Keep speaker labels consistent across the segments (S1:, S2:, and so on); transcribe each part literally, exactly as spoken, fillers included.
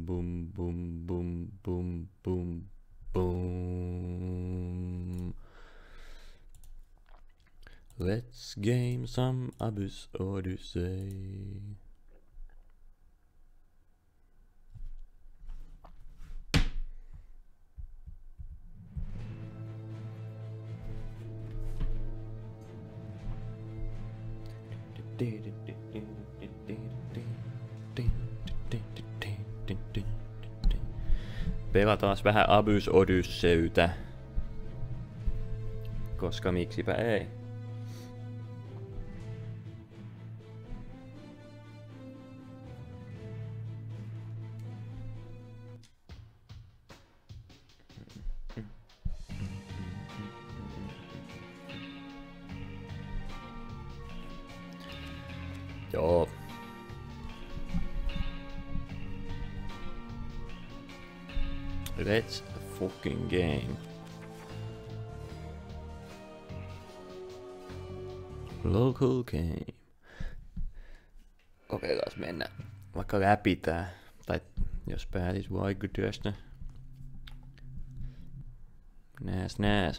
S1: boom, boom, boom, boom, boom, boom, boom. Let's game some Abyss Odyssey. Pelataan vähän Abyss Odysseytä. Koska miksipä ei. Joo. Let's fucking game. Local game. Kokeillaan mennä vaikka läpi tää. Tai jos pääsis vaikka työstä. Nääs nääs.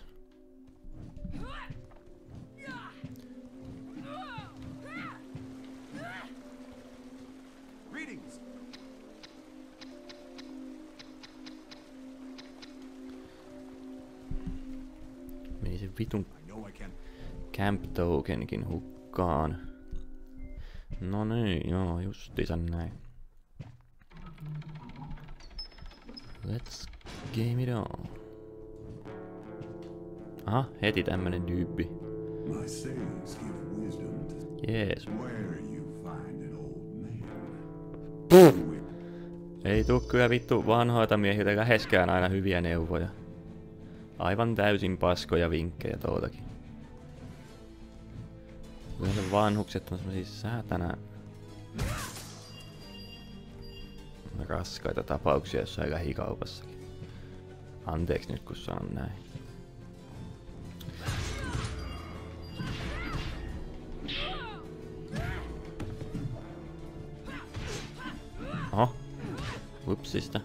S1: Meni se vitun camp tokenkin hukkaan. No niin, joo, justiinsa näin. Let's game it on. Aha, heti tämmönen tyyppi. Jees. Puh! Ei tuu kyllä vittu vanhoilta miehiltä läheskään aina hyviä neuvoja. Aivan täysin paskoja vinkkejä tuoltakin. Yleensä vanhukset on semmosia säätänä raskaita tapauksia jossain lähikaupassakin. Anteeksi nyt kun sanon näin. Oho. Upsista.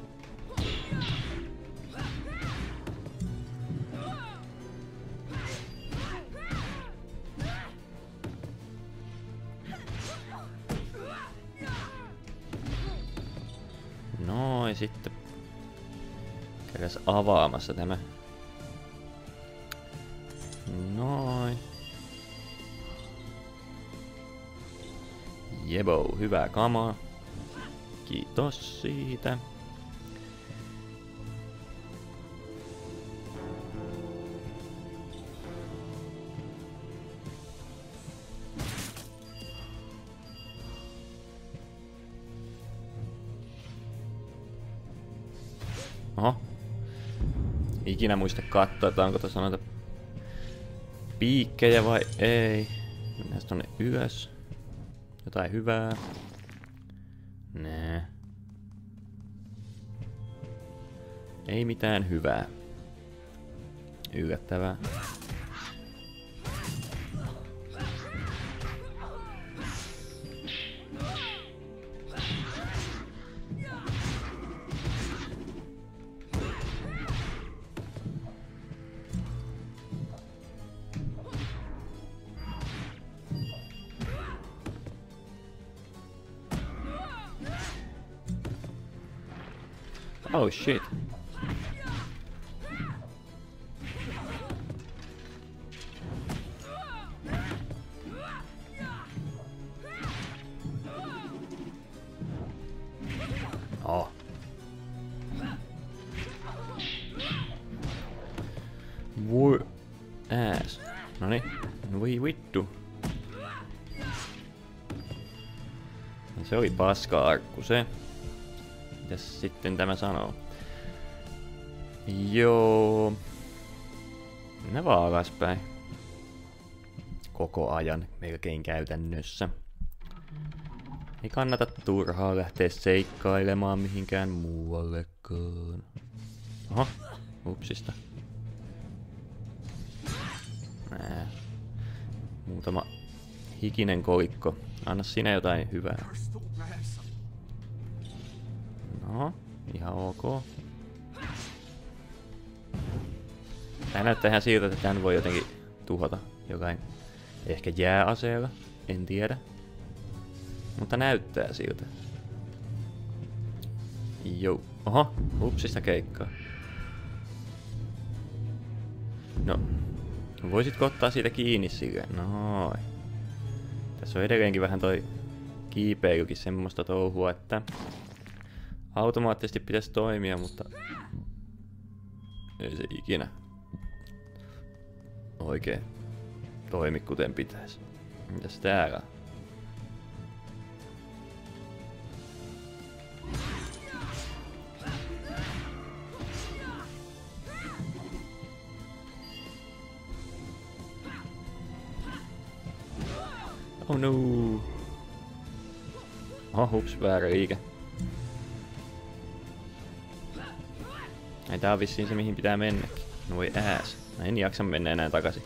S1: Noin sitten. Käydään avaamassa tämä. Noin. Jebo, hyvää kamaa. Kiitos siitä. Oho. Ikinä muista katsoa, että onko tuossa noita piikkejä vai ei. Mennään tonne ylös. Jotain hyvää. Nää. Ei mitään hyvää. Yllättävää. Oh shit. Oh. Voi ass. Noniin. Voi vittu. Se oli paska-arkku se. Mitäs sitten tämä sanoo? Joo. Mennään vaan alaspäin. Koko ajan, melkein käytännössä. Ei kannata turhaa lähteä seikkailemaan mihinkään muuallekaan. Oho, upsista. Nää. Muutama hikinen kolikko. Anna sinä jotain hyvää. Ihan ok. Tää näyttää ihan siltä, että tän voi jotenkin tuhota jokain. Ehkä jääaseella, en tiedä. Mutta näyttää siltä. Joo. Oho, hupsista keikkaa. No, voisitko ottaa siitä kiinni sille? Noin. Tässä on edelleenkin vähän toi kiipeilykin semmoista touhua, että automaattisesti pitäisi toimia, mutta ei se ikinä oikein toimi kuten pitäisi. Mitäs täällä? Oh no! Oho, hups, väärä liike. Ei, tää on vissiin se mihin pitää mennäkin. No voi ääs. Mä en jaksa mennä enää takaisin.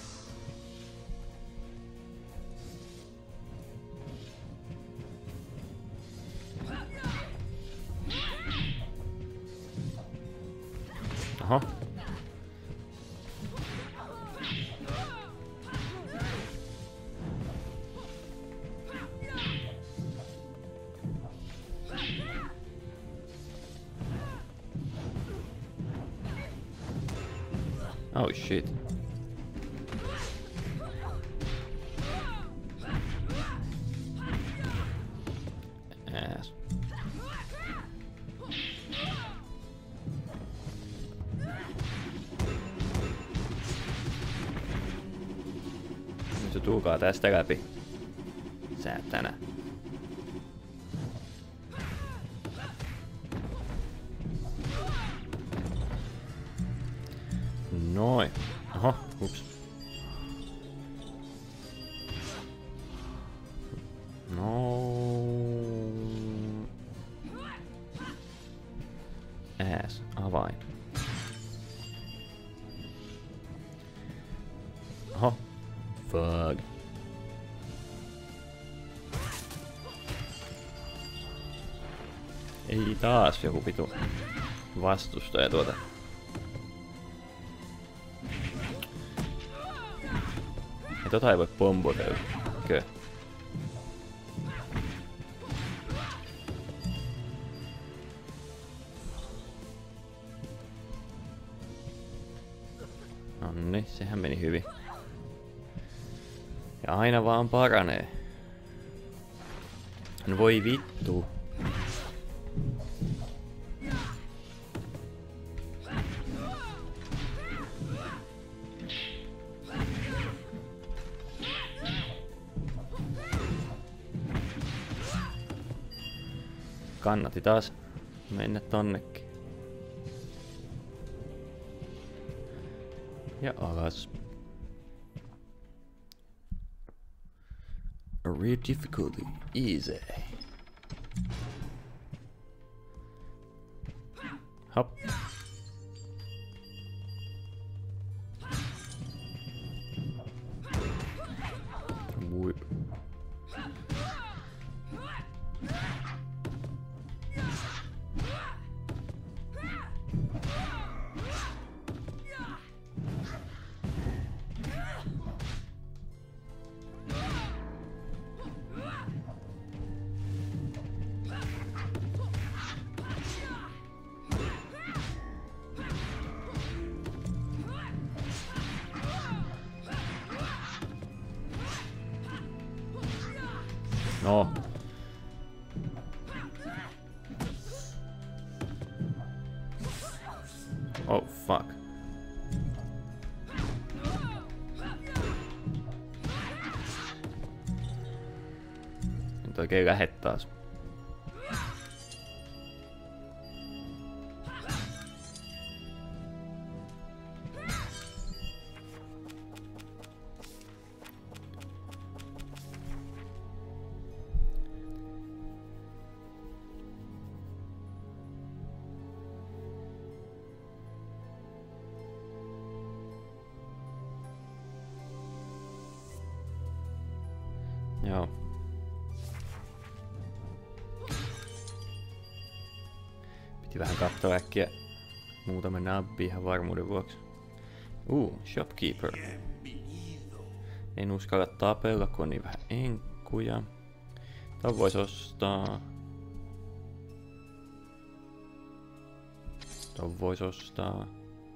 S1: Oho. Oh shit. Ass. Nyt tulkaa tästä läpi. Säätänä. Noin. Oho, ups. No. Ääs, avain. Oho. Fuck. Ei taas joku vitu vastustaja tuota. Ei tota ei voi pompota. Okei. Nonni, sehän meni hyvin. Ja aina vaan paranee. No voi vittu. Kannatti taas mennä tonnekin. Ja alas. A real difficulty, easy. Hop. Whip. No. Oh fuck. Nyt oikein lähet taas. Joo. Piti vähän katsoa äkkiä muutama nabbi ihan varmuuden vuoksi. Uh, shopkeeper. En uskalla tapella, kun on niin vähän enkkuja. Tän vois ostaa. Tän vois ostaa.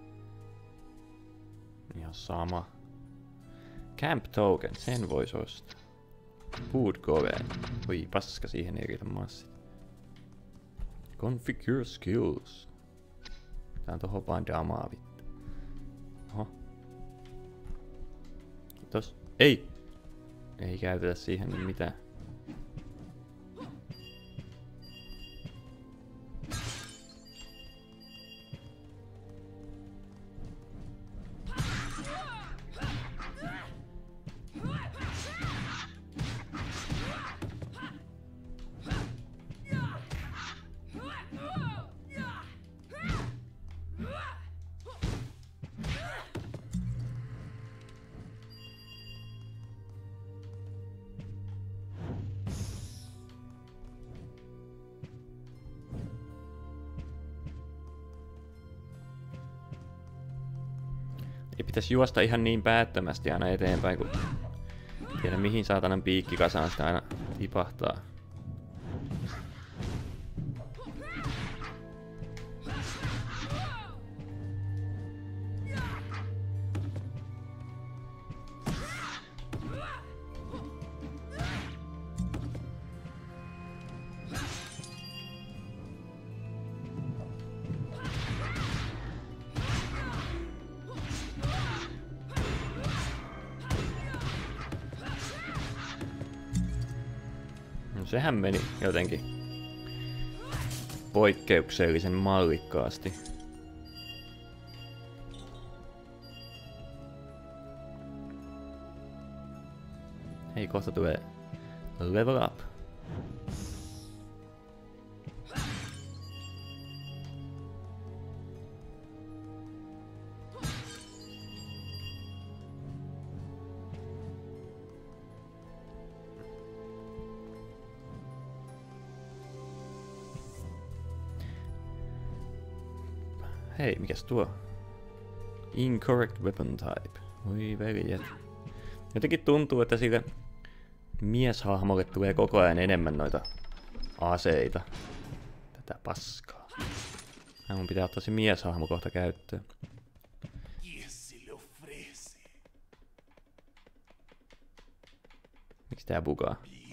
S1: Ihan sama. Camp token, sen vois ostaa. Food golem. Oi paska, siihen ei riitä massit. Configure skills. Tää on tohon vaan damaa vittu. Oho. Kiitos. Ei! Ei käytetä siihen mitään. Ei pitäisi juosta ihan niin päättömästi aina eteenpäin, kun tiedä mihin saatanan piikkikasaan sitä aina tipahtaa. Sehän meni jotenkin poikkeuksellisen mallikkaasti. Hei, kohta tulee level up. Hei, mikäs tuo? Incorrect weapon type. Voi veljet. Jotenkin tuntuu, että sille mieshahmolle tulee koko ajan enemmän noita aseita. Tätä paskaa. Ja mun pitää ottaa se mieshahmo kohta käyttöön. Miksi tää bugaa?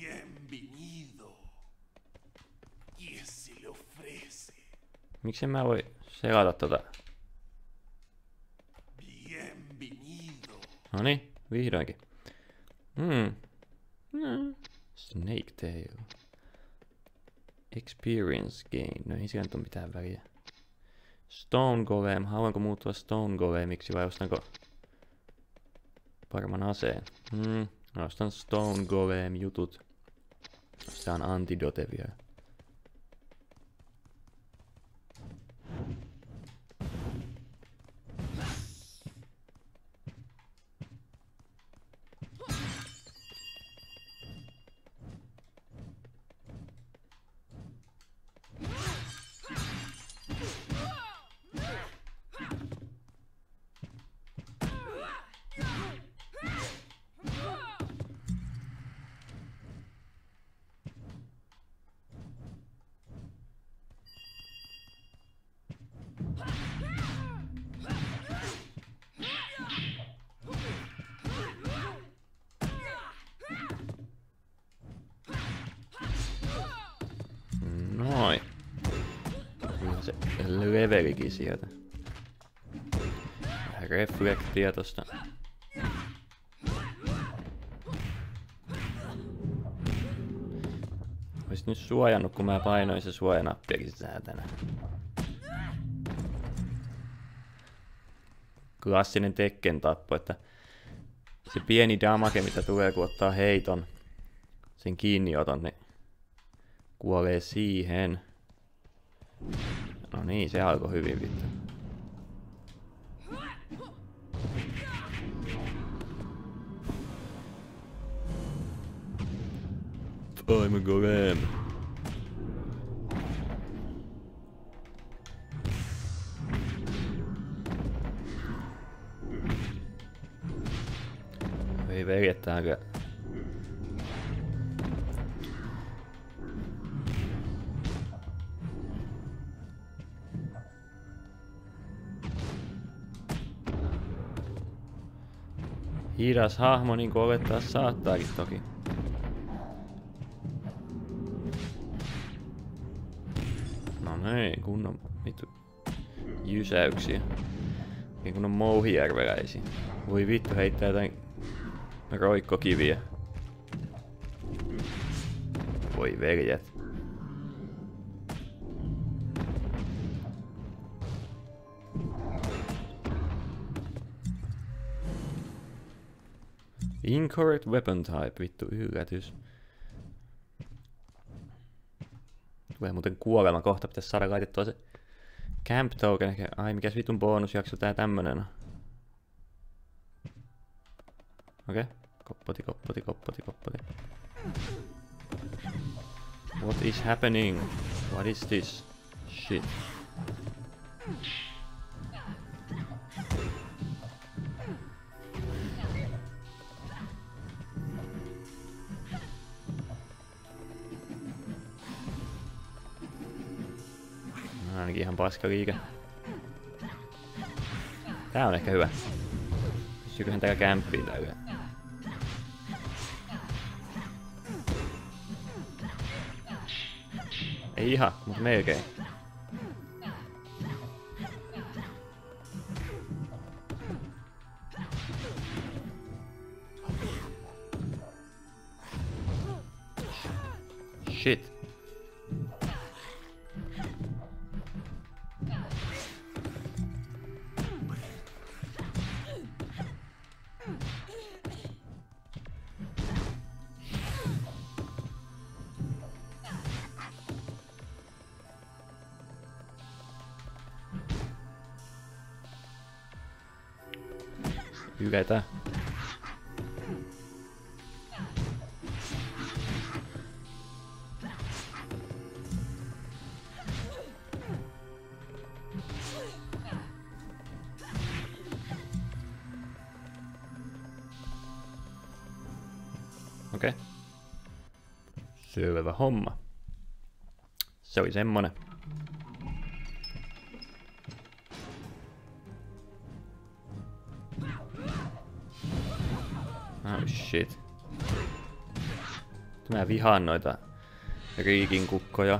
S1: Miksi mä voi selata tota? Noniin, vihdoinkin. Hmm. Mm. Snake tail. Experience gain. No ei sillä nyt ole mitään väliä. Stone golem. Haluanko muuttua stone golemiksi vai ostanko paremman aseen? Hmm. No, ostan stone golem jutut. Se on antidote vielä. Noin. Kyllä se levelikin sieltä. Vähän reflektiä tosta. Oisit nyt suojannut, kun mä painoin se suojanappiakin säätänä. Klassinen Tekken tappo, että se pieni damage, mitä tulee kun ottaa heiton, sen kiinnioton, niin kuolee siihen. No niin, se alkoi hyvin vittu. I'm a golem. Voi veljet, tää on kyllä... Hidas hahmo niin kuin olettaa saattaakin toki. No niin, kunnon vittu jysäyksiä. Kunnon mouhijärveläisiä. Voi vittu heittää jotain roikkokiviä. Voi veljet. Incorrect weapon type, vittu yllätys. Tulee muuten kuolema kohta, pitäis saada laitettua se camp token ehkä. Ai mikäs vitun bonusjakso tää tämmönen on. Okei, okay. koppoti, koppoti, koppoti, koppoti. What is happening? What is this shit? Ainakin ihan paska liike. Tää on ehkä hyvä. Pystyyköhän täällä kämppiin tää yhä? Ei ihan, mutta melkein. Shit. Hykätään. Okei. Okay. Selvä homma. Se oli semmonen. Oh shit. Mä vihaan noita riikin kukkoja.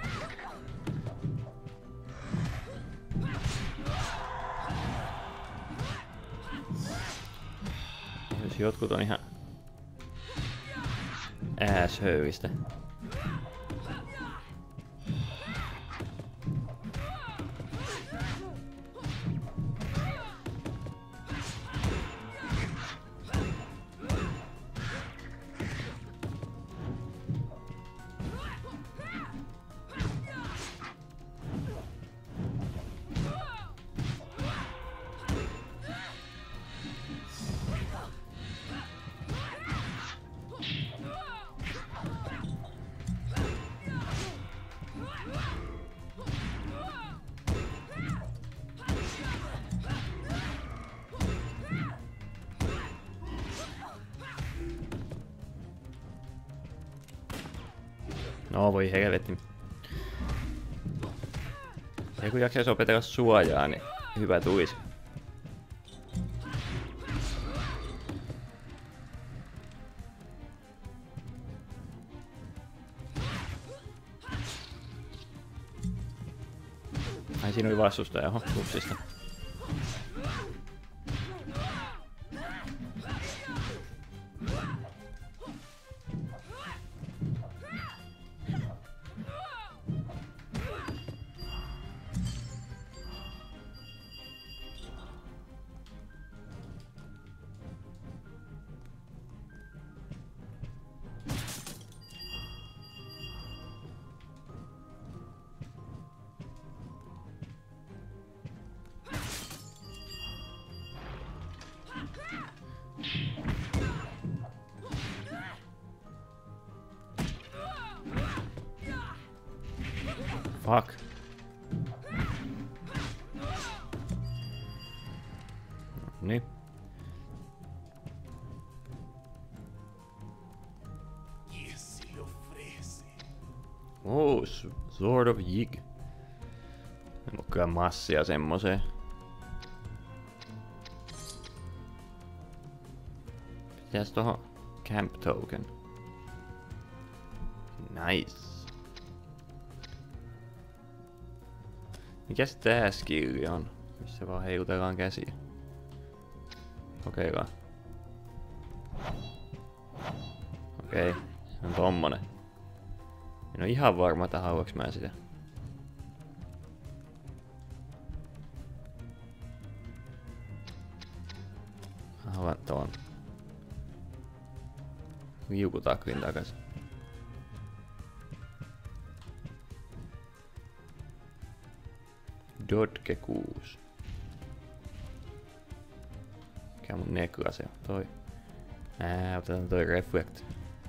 S1: Jos jotkut on ihan ääshöylistä. No voi helvetti. Ja kun jaksaisi opetella suojaa, niin hyvä tulisi. Ai siinä oli vastustaja, oho, kupsista. Fuck. Niin. Oh, Sword of Yig. En oo kyllä massia semmoseen. Pitäis tohon Camp Token. Nice. Mikäs tää skilli on? Missä vaan heilutellaan käsiä. Kokeillaan. Okei, okay, se on tommonen. En oo ihan varma, että haluaks mä sitä. Mä haluan tuon liukutaklin takas. Dodge kuusi. Mikä mun neklase on? Toi. Ää, otetaan toi reflect.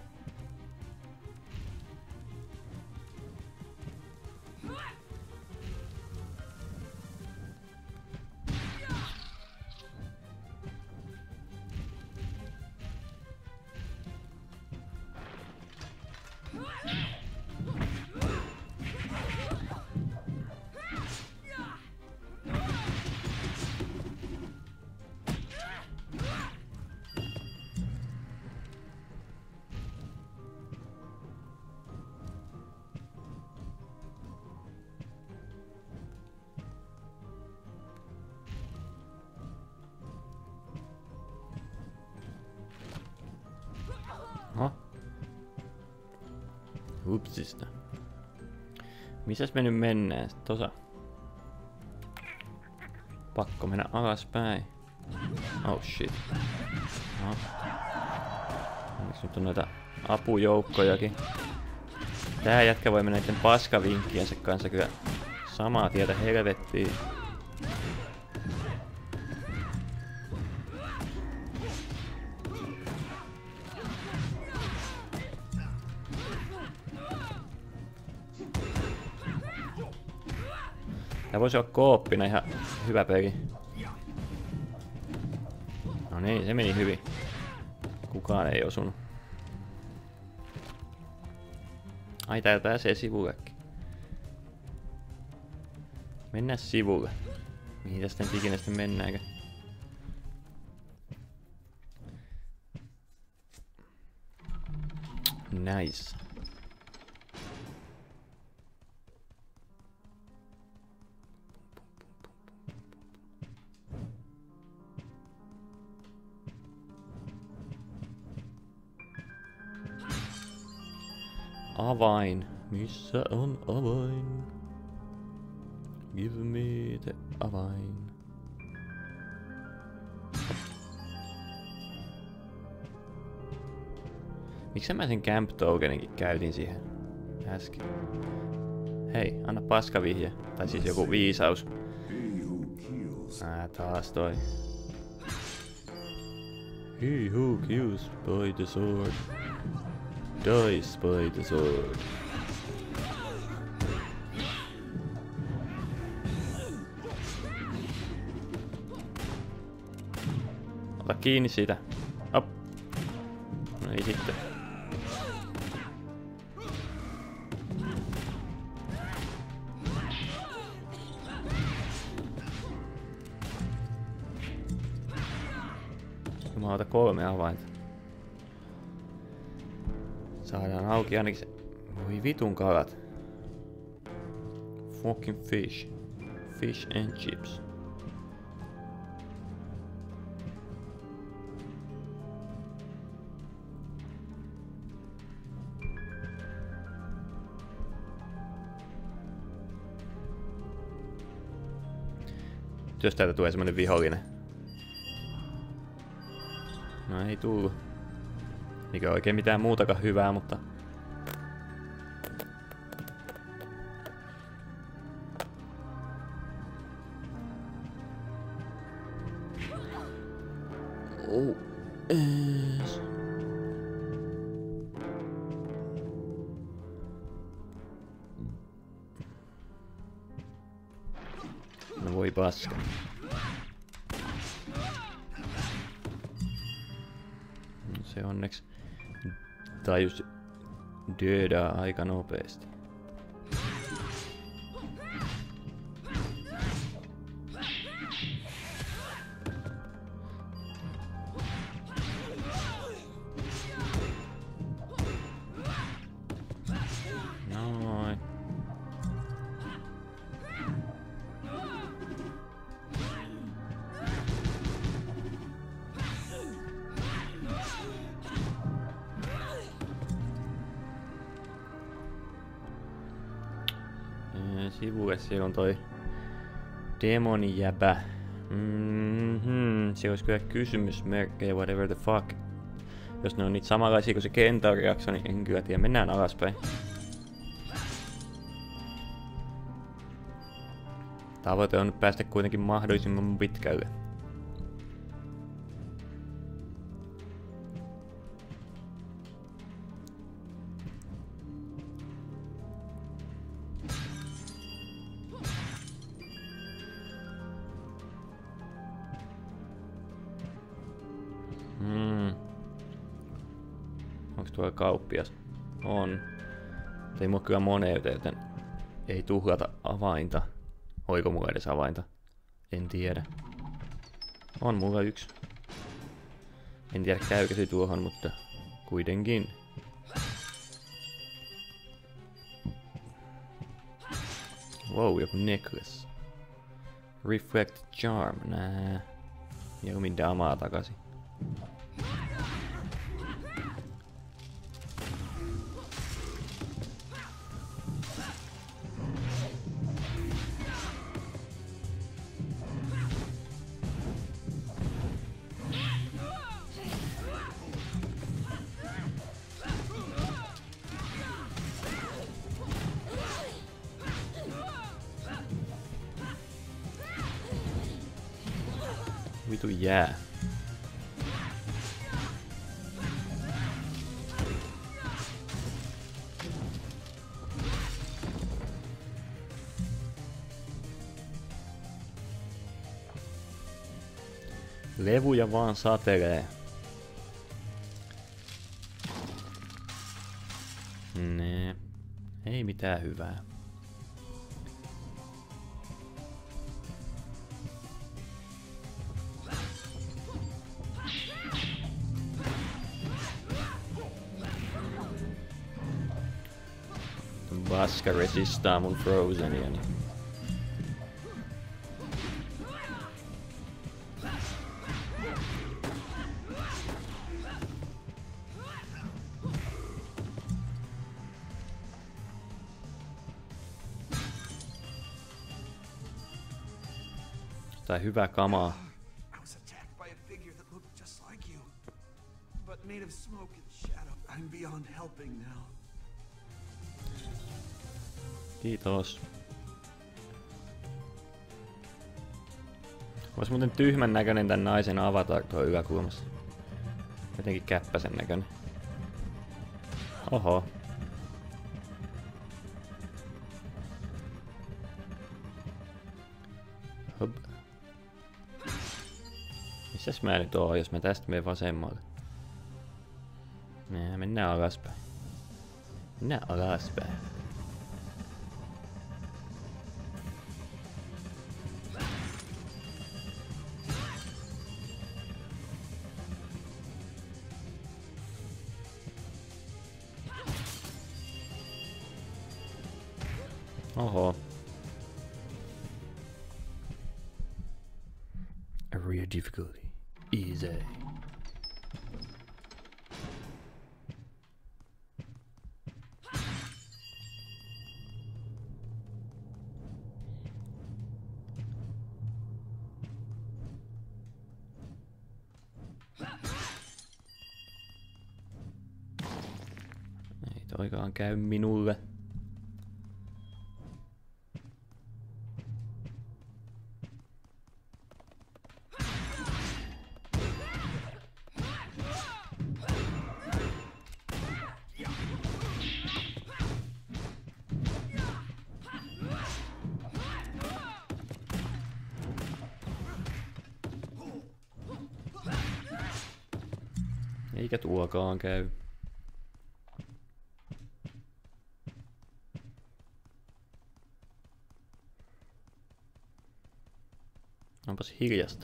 S1: Oho. Hupsista. Missäs me nyt mennään sit tossa? Pakko mennä alaspäin. Oh shit. No. Onneksi nyt on noita apujoukkojakin. Tää jätkä voi mennä näitten paskavinkkiensä kanssa kyllä samaa tietä helvettiin. Tää voisi olla kooppina ihan hyvä peli. No niin, se meni hyvin. Kukaan ei osunut. Ai, täällä pääsee sivullekin. Mennään sivulle. Mihin tästä nyt ikinä sitten mennäänkö? Nice. Avain. Missä on avain? Give me the avain. Miksi mä sen Camp Tokeninkin käytin siihen äsken? Hei, anna paskavihje. Tai siis joku viisaus. Ää, taas toi. He who kills by the sword dies by the sword. Ota kiinni siitä. Op. No ei sitten. Mä otan kolme avainta. Saadaan auki ainakin se... Voi vitun kalat. Fucking fish. Fish and chips. Jos täältä tulee semmonen vihollinen. No ei tullu. Eikä oikein mitään muutakaan hyvää, mutta... Oh. Ees. No voi paska. Se onneksi tajus dödaa aika nopeasti. Mennään sivulle, siellä on toi demonijäbä. Mm-hmm. Se olisi kyllä kysymysmerkkejä, whatever the fuck. Jos ne on niitä samanlaisia kuin se kentaurijakso, niin en kyllä tiedä. Mennään alaspäin. Tavoite on nyt päästä kuitenkin mahdollisimman pitkälle. Hmm. Onks tuolla kauppias? On. Ei mulla kyllä moneita, joten ei tuhlata avainta. Oiko mulla edes avainta? En tiedä. On mulla yksi. En tiedä käykö se tuohon, mutta kuitenkin. Wow, joku necklace. Reflect charm, nää. Mieluummin damaa takaisin. Vitu jää. Levuja vaan satelee. Nee. Ei mitään hyvää. Paska resistaa mun Frozenia. Niin. Tai hyvä kamaa. Kiitos. Ois muuten tyhmän näköinen tän naisen avatar tuo yläkulmassa. Jotenkin käppäsen näköinen. Oho. Hop. Missäs mä nyt oon, jos mä tästä menen vasemmalle? Nää, mennään alaspäin. Mennään alaspäin. Oho. Area difficulty. Easy. Ei toikaan käy minulle. Eikä tuokaan käy. Onpas hiljasta.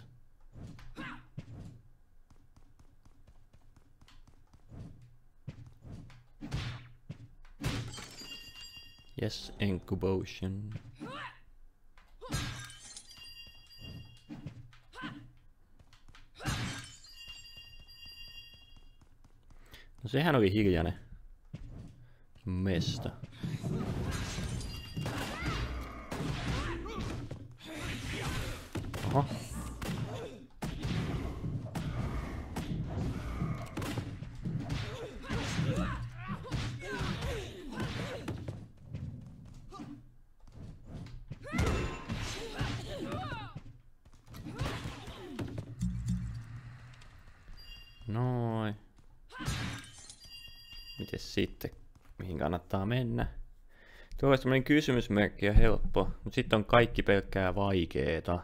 S1: Yes, incubation. No sehän oli hiljainen. Mesta. Oho. Noin. Mites sitten? Mihin kannattaa mennä? Tuo on semmoinen kysymysmerkki ja helppo, mutta sitten on kaikki pelkkää vaikeeta.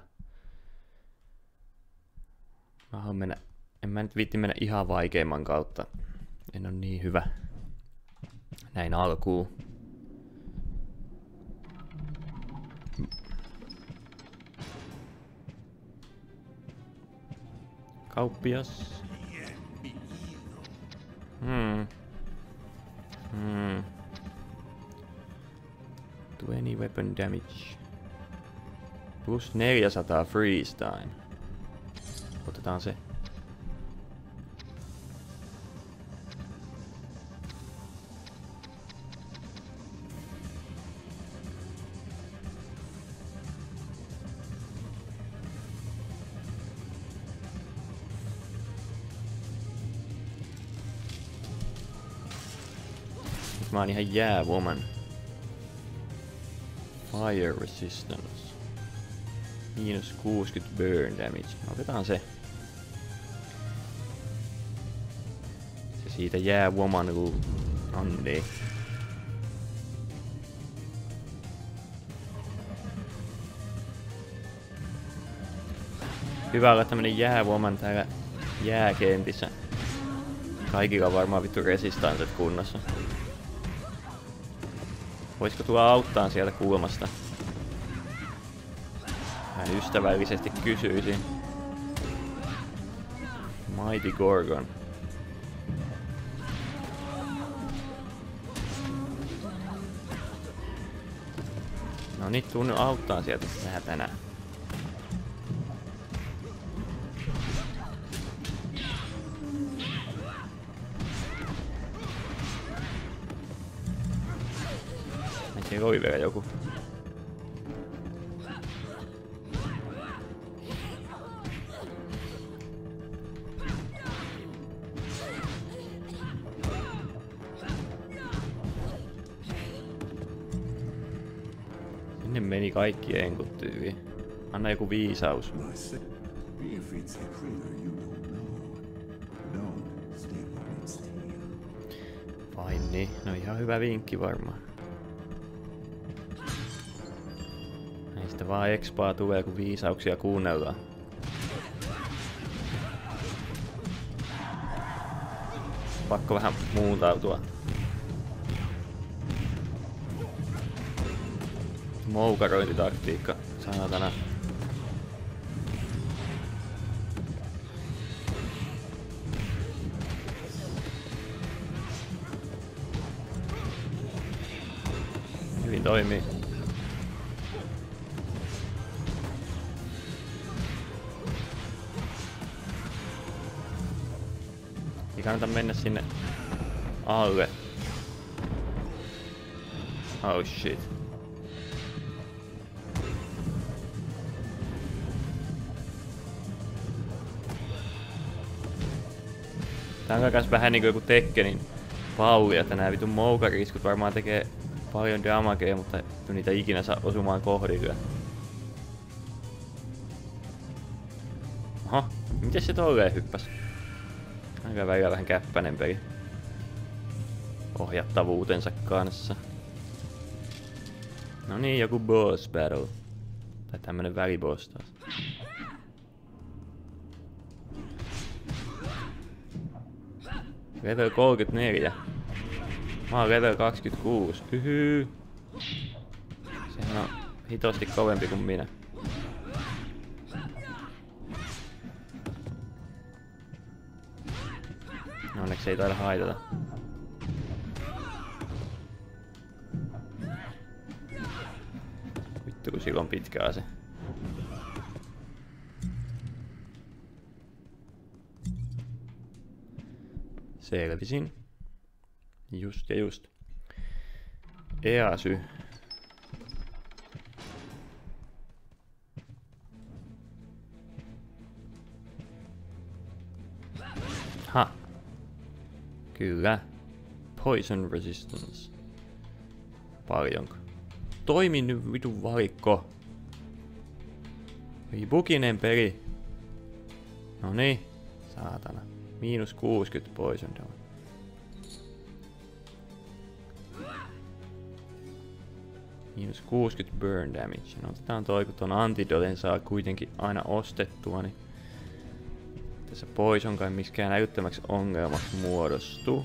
S1: Mä haluan mennä, en mä nyt viitti mennä ihan vaikeimman kautta. En ole niin hyvä. Näin alkuun. Kauppias. Hmm. Hmm. twenty weapon damage. Plus neljäsataa freeze time. Otetaan se. Mä oon ihan jääwoman. Fire resistance. Miinus kuusikymmentä burn damage. Otetaan se. Se siitä jääwoman on niin. Hyvä olla tämmönen jääwoman täällä jääkentissä. Kaikilla on varmaan vittu resistanset kunnossa. Voisiko tuo auttaa sieltä kulmasta? Mä ystävällisesti kysyisin. Mighty Gorgon. No niin, tuu nyt auttaa sieltä vähän tänään. Siellä oli vielä joku. Sinne meni kaikki enkut tyyliin. Anna joku viisaus. Vain niin, no ihan hyvä vinkki varmaan. Näistä vaan expaa tulee, kun viisauksia kuunnellaan. Pakko vähän muuntautua. Moukarointitaktiikka, sanotana. Hyvin toimii. Ei kannata mennä sinne alle. Oh shit. Tää on kans vähän niinku joku Tekkenin pauli, että nää vitun moukariskut varmaan tekee paljon damagea, mutta ei niitä ikinä saa osumaan kohdille. Oho, miten se tolleen hyppäs? Aika välillä vähän käppänen peli. Ohjattavuutensa kanssa. No niin, joku boss battle. Tai tämmönen väliboss taas. Level kolmekymmentäneljä. Mä oon level kaksikymmentäkuusi. Hyhy. Sehän on hitosti kovempi kuin minä. Onneksi ei taida haitata. Vittu kun sillä on pitkä ase. Selvisin. Just ja just. Easy. Kyllä. Poison resistance. Paljonko? Toimi nyt vitun valikko. Ei buginen peli. Noniin. Saatana. Miinus kuusikymmentä poison damage. Miinus kuusikymmentä burn damage. No otetaan toi, kun ton antidoten saa kuitenkin aina ostettua, niin tässä poison kai miskään älyttömäksi ongelmaksi muodostuu.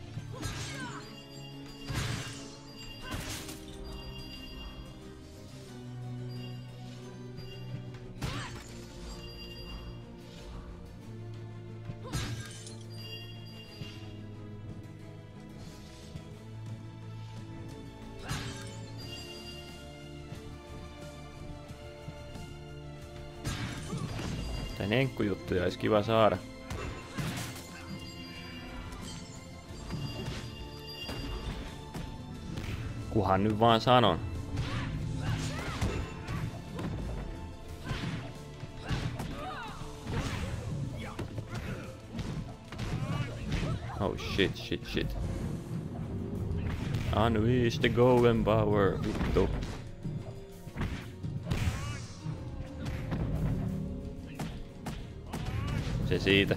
S1: Tän enkkujuttuja olisi kiva saada. Kuhan nyt vaan sanon. Oh shit, shit, shit. Unleash the golden power, vittu. Se siitä.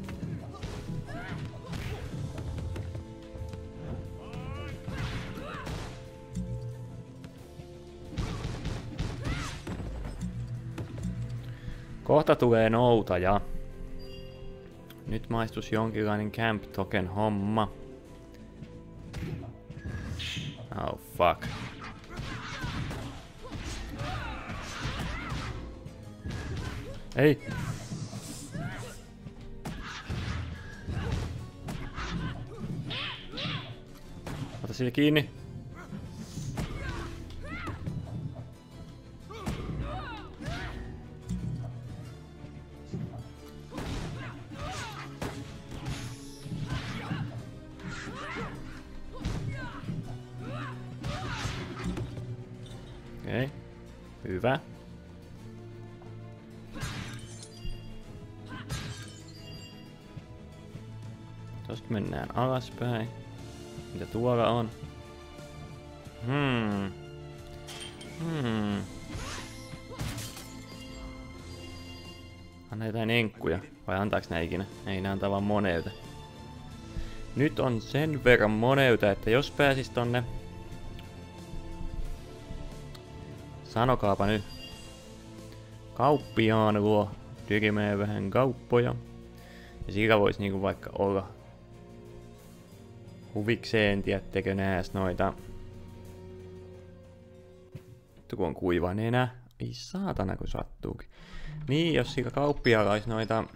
S1: Kohta tulee noutaja. Nyt maistus jonkinlainen camp token homma. Oh fuck. Ei. Ota sille kiinni. Okei. Hyvä. Tosta mennään alaspäin. Mitä tuolla on? Hmm. Hmm. Anna jotain enkkuja. Vai antaaks nää ikinä? Ei, nää antaa vaan moneuta. Nyt on sen verran moneuta, että jos pääsis tonne... Sanokaapa nyt. Kauppiaan luo tekemään vähän kauppoja. Ja sillä vois niinku vaikka olla huvikseen, tiettekö nääs noita. Vittu kun on kuiva nenä. Ei saatana kun sattuukin. Niin, jos sillä kauppiaalla ois noita...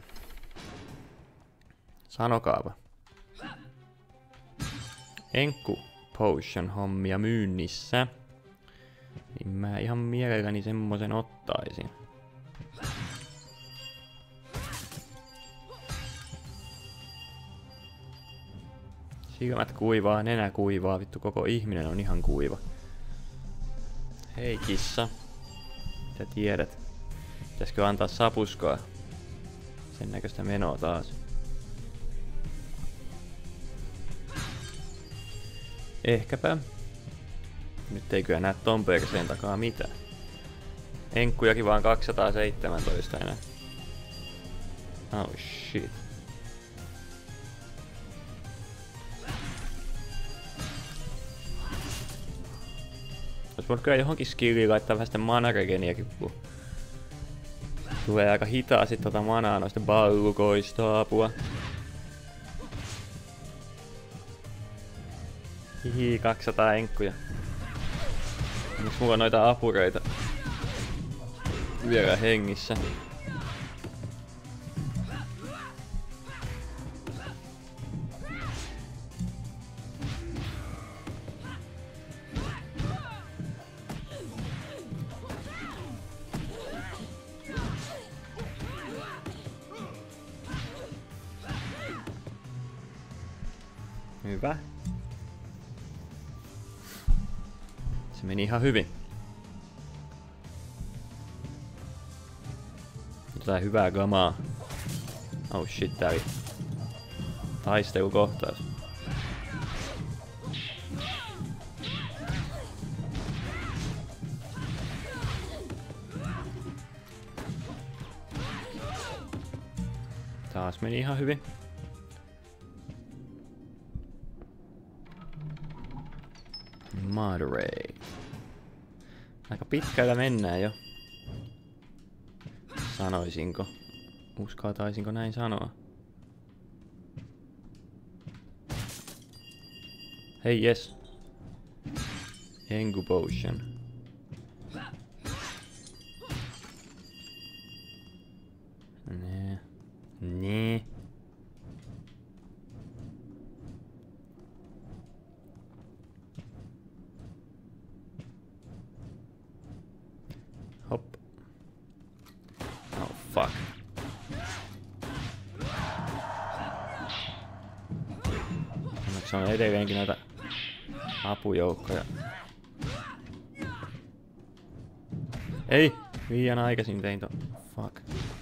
S1: Sanokaapa. Enkku potion hommia myynnissä. Niin mä ihan mielelläni semmosen ottaisin. Silmät kuivaa, nenä kuivaa, vittu koko ihminen on ihan kuiva. Hei kissa. Mitä tiedät? Pitäisikö antaa sapuskaa? Sen näköistä menoa taas. Ehkäpä. Nyt ei kyllä näe ton perseen takaa mitään. Enkkujakin vaan kaksisataaseitsemäntoista enää. Oh shit. Ois voinut kyllä johonkin skilliin laittaa vähän sitä manaregeniäkin, kun tulee aika hitaasti tota manaa noista ballukoista apua. Hihi, kaksisataa enkkuja. Onks mulla noita apureita vielä hengissä? Hyvä. Se meni ihan hyvin. Jotain hyvää gamaa. Oh shit, tää oli taistelukohtaus. Taas meni ihan hyvin. Moderate. Aika pitkällä mennään jo. Sanoisinko? Uskaltaisinko näin sanoa? Hei, yes. Engu potion. Nee. Nee. Hop. Oh fuck. Onneksi on edelleenkin näitä apujoukkoja. Ei! Liian aikaisin tein ton. Fuck.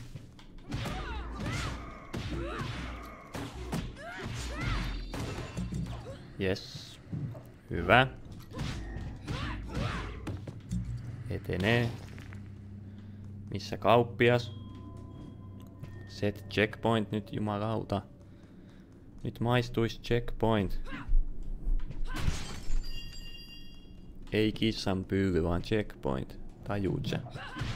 S1: Yes. Hyvä. Etenee. Missä kauppias? Set checkpoint nyt, jumalauta. Nyt maistuis checkpoint. Ei kissan pyyly, vaan checkpoint. Tajuut sä?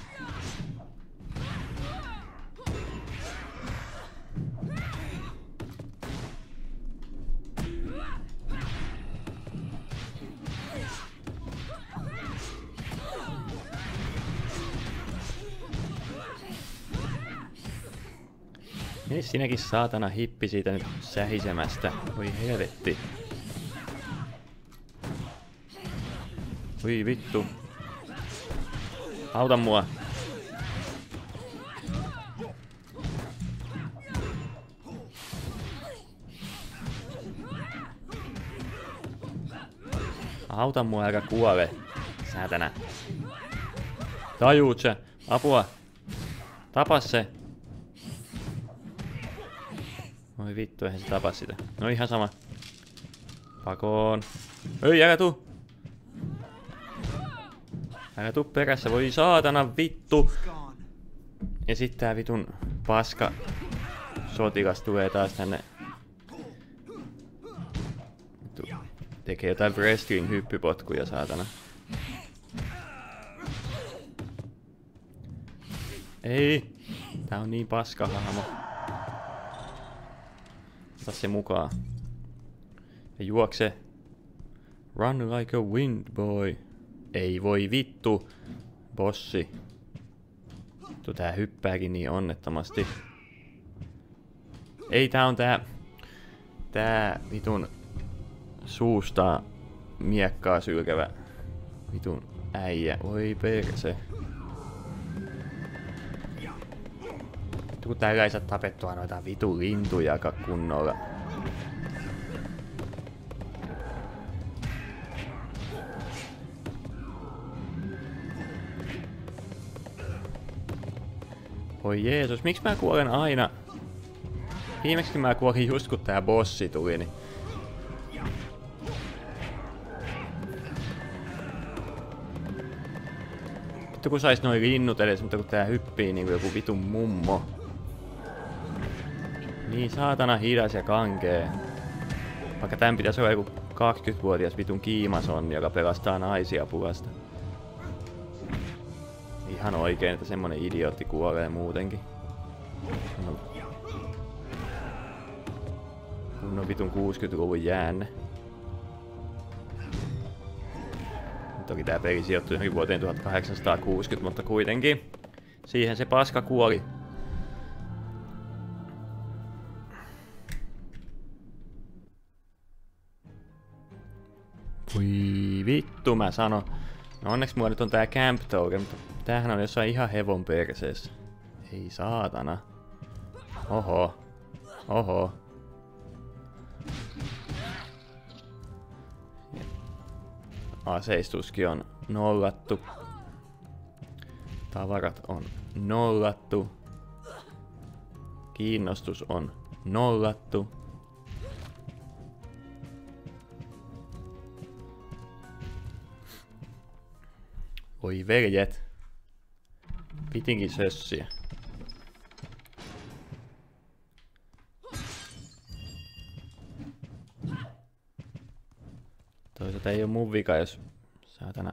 S1: Mene sinäkin saatana hippi siitä nyt sähisemästä. Voi helvetti. Voi vittu. Auta mua. Auta mua, älä kuole. Säätänä. Tajuut sä? Apua. Tapa se. Oi vittu, eihän se tapa sitä. No ihan sama. Pakoon. Ei, älä tuu. Älä tuu perässä, voi saatana vittu. Ja sit tää vitun paska sotilas tulee taas tänne. Vittu. Tekee jotain wrestling hyppypotkuja saatana. Ei. Tää on niin paska hahmo. Ota se mukaan. Ja juokse. Run like a wind boy. Ei voi vittu. Bossi. Vittu tää hyppääkin niin onnettomasti. Ei tää on tää. Tää vitun suusta miekkaa sylkevä vitun äijä. Oi perse. Vittu kun täällä ei saa tapettua noita vitun lintujakaan kunnolla. Voi Jeesus, miksi mä kuolen aina? Viimeksi mä kuolin just kun tää bossi tuli, niin... Vittu kun sais noin linnut edes, mutta kun tää hyppii niinku joku vitun mummo. Niin saatana hidas ja kankee. Vaikka tän pitäis olla joku kaksikymmentävuotias vitun kiimasonni, joka pelastaa naisia pulasta. Ihan oikein, että semmonen idiootti kuolee muutenkin. No. Kunnon vitun kuusikymmentäluvun jäänne. Toki tää peli sijoittui johonkin vuoteen tuhatkahdeksansataakuusikymmentä, mutta kuitenkin. Siihen se paska kuoli. Voi vittu mä sanon. No onneksi mulla nyt on tää Camp Token, mutta tämähän on jossain ihan hevon perseessä. Ei saatana. Oho. Oho. Aseistuskin on nollattu. Tavarat on nollattu. Kiinnostus on nollattu. Oi veljet. Pitinkin sössiä. Mutta ei oo mun vika, jos saatana...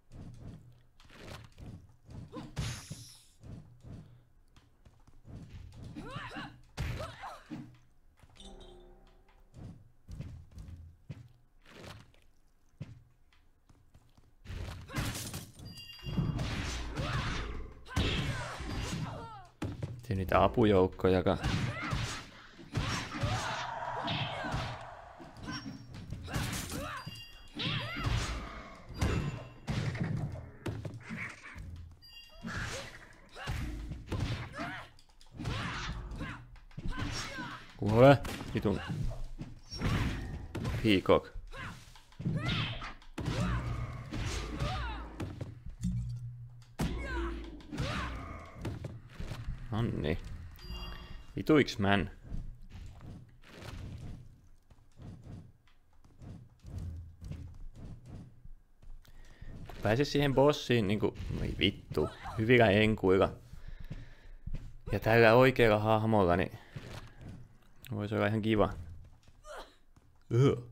S1: Siin niitä apujoukkojakaan. Kuule, vitun. Peacock. Nonni. Vituiks män? Kun pääsis siihen bossiin niinku... Ei vittu. Hyvillä enkuilla. Ja tällä oikealla hahmolla, niin... Voisi olla ihan kiva. Ugh.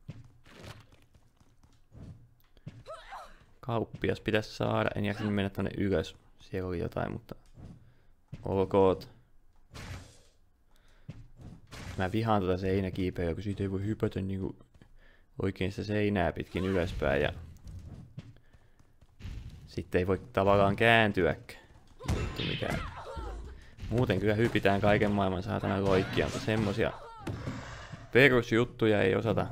S1: Kauppias pitäisi saada. En jaksanut mennä tonne ylös. Siellä oli jotain, mutta... Olkoot. Mä vihaan tota seinäkiipeä, kun siitä ei voi hypätä niinku oikein sitä seinää pitkin ylöspäin ja... Sitten ei voi tavallaan kääntyäkään. Vittu mikään. Muuten kyllä hypitään kaiken maailman saatana loikkia, mutta semmosia perusjuttuja ei osata.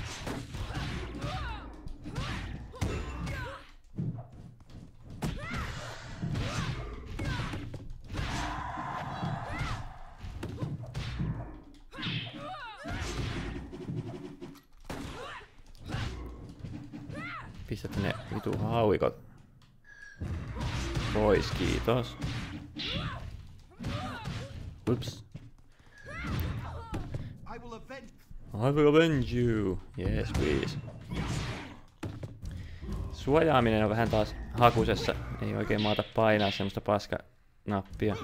S1: Pistä ne vitu hauikot pois, kiitos. Ups. I will avenge. I will avenge you. Yes, please. Suojaaminen on vähän taas hakusessa. Ei oikein maata painaa semmoista paska-nappia.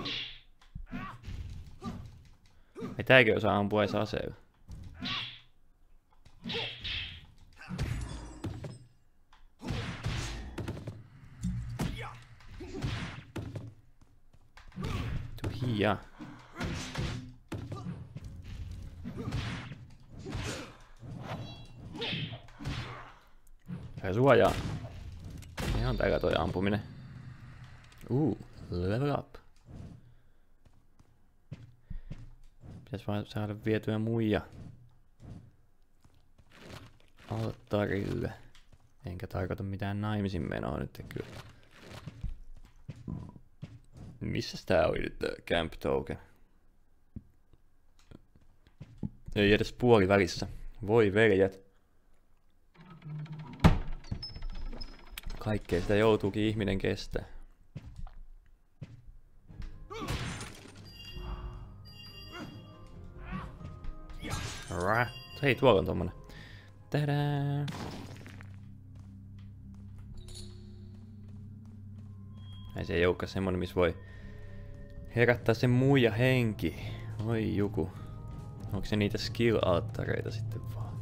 S1: Ei tääkin osaa ampua edes aseella. Tuhia. Tää suojaa. Ihan täällä toi ampuminen. Uh, level up. Pitäis vaan saada vietyä muija alttarille. Enkä tarkoita mitään naimisin menoa nyt kyllä. Missäs tää oli nyt tää Camp Token? Ei edes puoli välissä. Voi veljet. Kaikkea sitä joutuukin ihminen kestää. Rah. Hei, tuolla on tommonen. Tadää! Ei se ei olekaan semmonen, missä voi herättää sen muija henki. Oi juku. Onko se niitä skill-alttareita sitten vaan?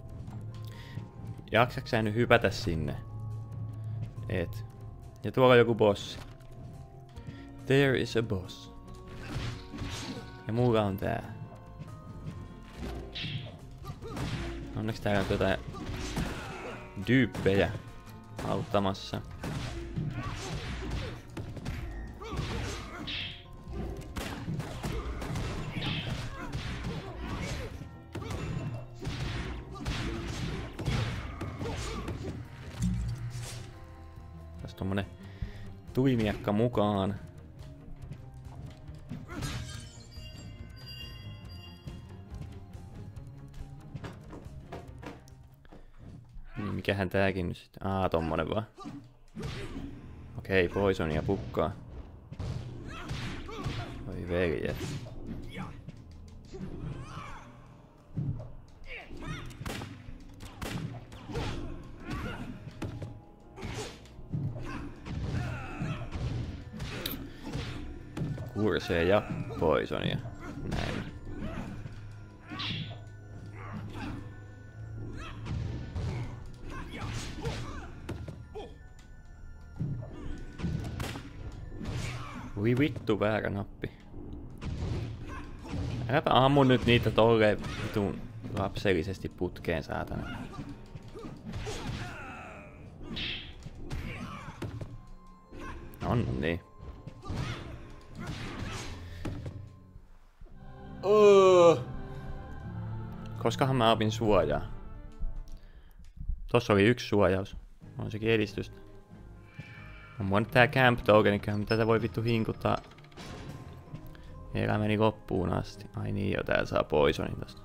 S1: Jaksaks sä nyt hypätä sinne? Et. Ja tuolla on joku bossi. There is a boss. Ja mulla on tää. Onneksi täällä on jotain dyyppejä auttamassa. Tässä tommonen tuimiakka mukaan. Niin mikähän tääkin nyt sitten? Aa, tommonen vaan. Okei, poisonia pukkaa. Oi veljet. Kursee ja poisonia. Näin. Voi vittu, väärä nappi. Äläpä ammu nyt niitä tolleen vitun lapsellisesti putkeen, saatana. On niin. Oh. Koskahan mä opin suojaa? Tossa oli yksi suojaus. On sekin edistystä. On mua nyt tää camp token, tätä voi vittu hinkuttaa elämäni loppuun asti. Ai niin jo, täällä saa poisonin tosta.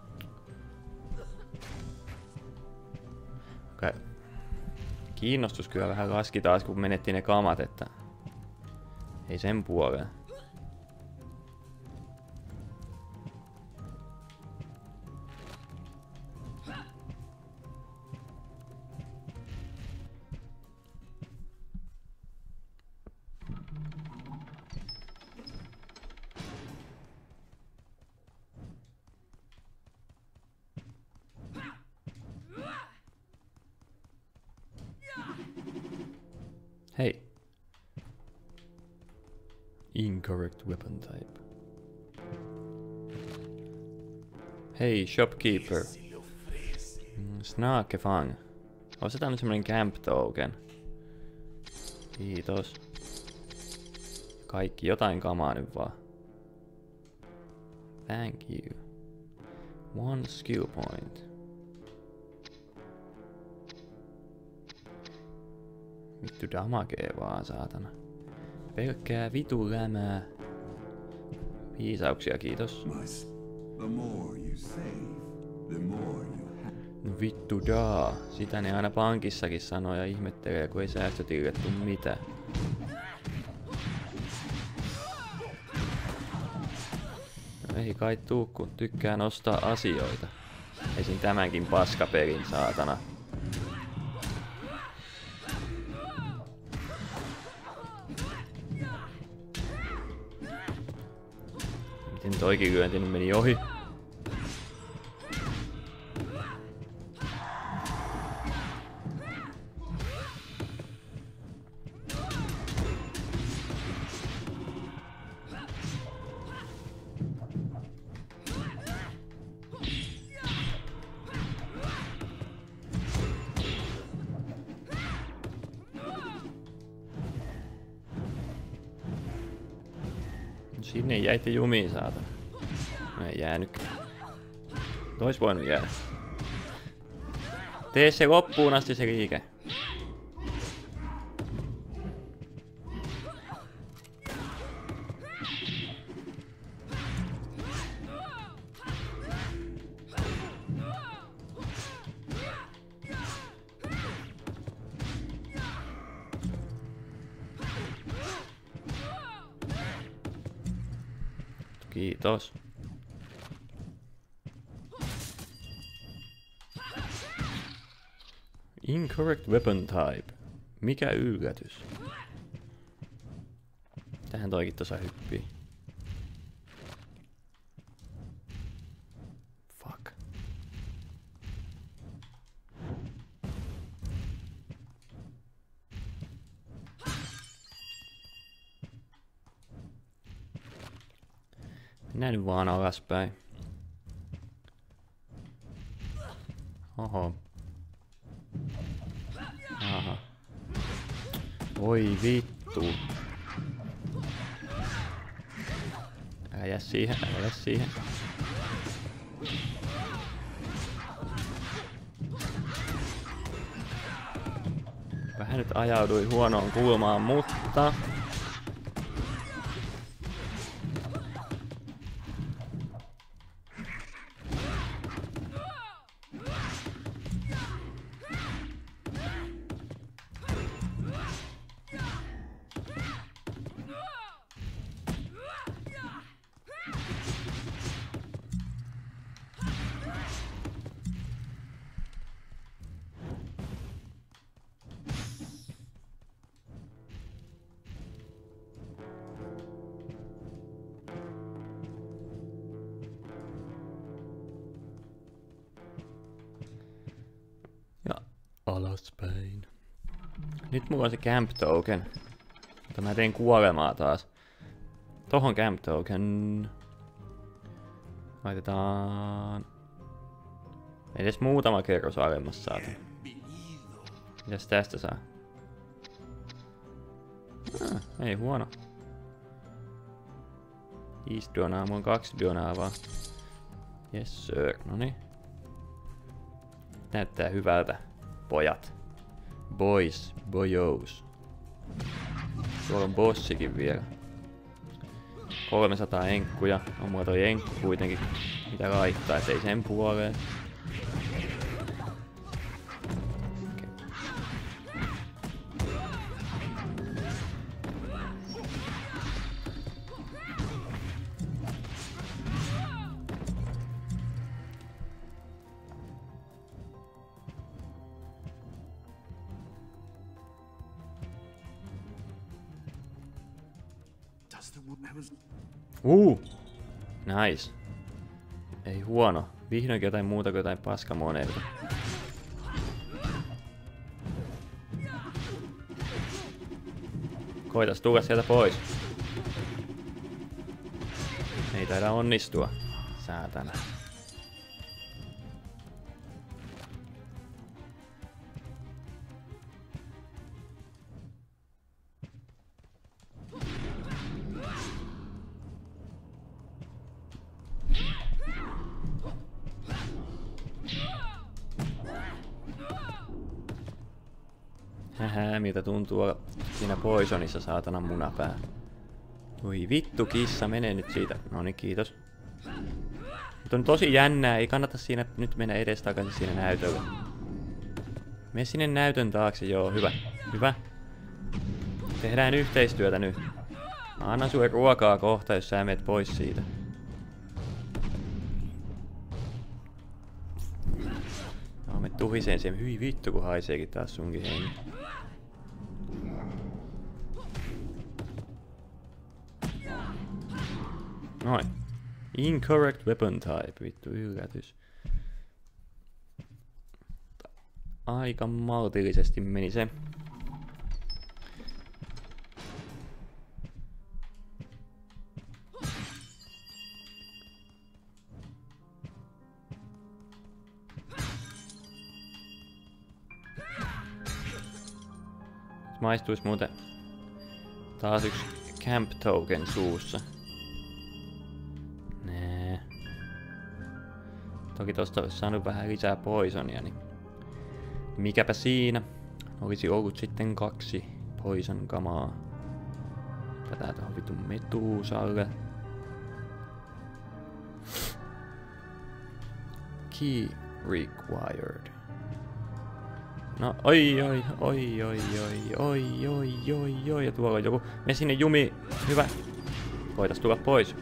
S1: Okay. Kiinnostus kyllä vähän laski taas, kun menettiin ne kamat, että ei sen puoleen. Hei. Incorrect weapon type. Hei, shopkeeper. Snakefang. Ostetaan nyt semmonen camp token. Kiitos. Kaikki jotain kamaa nyt vaan. Thank you. One skill point. Vittu damagee vaan, saatana. Pelkkää vitu lämää. Viisauksia, kiitos. No vittu daa. Sitä ne aina pankissakin sanoo ja ihmettelee, kun ei säästötilille tuu mitään. No ei kai tuu, kun tykkään ostaa asioita. Esim tämänkin paskapelin, saatana. Miten toikin lyönti nyt meni ohi? Sinne jäitte jumiin, saatana. No ei jäänytkään. Ois voinut jäädä. Tee se loppuun asti se liike. Kiitos. Incorrect weapon type. Mikä yllätys? Tähän toikin tossa hyppii. Fuck. Mennään nyt vaan alaspäin. Oho. Aha. Oi vittu. Älä jää siihen, älä jää siihen. Vähän nyt ajaudui huonoon kulmaan, mutta... Alaspäin. Nyt mulla on se camp token. Mutta mä teen kuolemaa taas. Tohon camp token. Laitetaan... Edes muutama kerros alemmas saatu. Mitäs tästä saa? Ah, ei huono. Viisi dionaa, mulla on kaksi dionaa vaan. Yes sir, noni. Näyttää hyvältä, pojat. Boys, boyos. Tuolla on bossikin vielä. kolmesataa enkkuja. On mulla toi enkku kuitenkin. Mitä laittaa, ettei sen puoleen. Uh, nice. Ei huono. Vihdoinkin jotain muuta kuin jotain paskamoneilta. Koitas tulla sieltä pois. Ei taida onnistua. Saatana. Hähä, miltä tuntuu siinä Poisonissa, saatana munapää. Voi vittu, kissa, menee nyt siitä. Noniin, kiitos. Mutta on tosi jännää, ei kannata siinä nyt mennä edestakaisin siinä näytöllä. Mene sinne näytön taakse, joo, hyvä. Hyvä. Tehdään yhteistyötä nyt. Mä annan sulle ruokaa kohta, jos sä menet pois siitä. No, me tuhiseen siihen. Hyi vittu, kun haiseekin taas sunkin hengi. Noin. Incorrect weapon type. Vittu, yllätys. Aika maltillisesti meni se. Maistuis muuten taas yksi camp token suussa. Nää. Toki tosta olisi saanut vähän lisää poisonia, niin mikäpä siinä. Olisi ollut sitten kaksi poison kamaa. Tätä tohon vitun metuusalle. Key required. No, oi, oi, oi, oi, oi, oi, oi, oi, oi, ja tuolla on joku. Mene sinne, Jumi. Hyvä. Voitais tulla pois.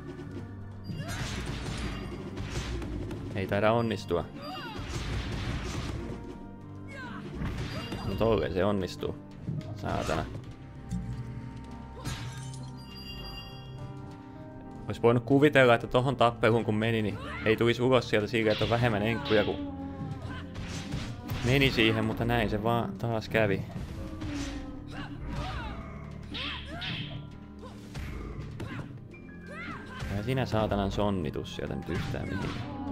S1: Ei taida onnistua. No tolleen se onnistuu. Saatana. Ois voinut kuvitella, että tohon tappeluun kun meni, niin ei tulisi ulos sieltä sillä, että on vähemmän enkkuja kuin meni siihen, mutta näin se vaan taas kävi. Ja sinä saatanan sonnitus sieltä nyt yhtään mihin.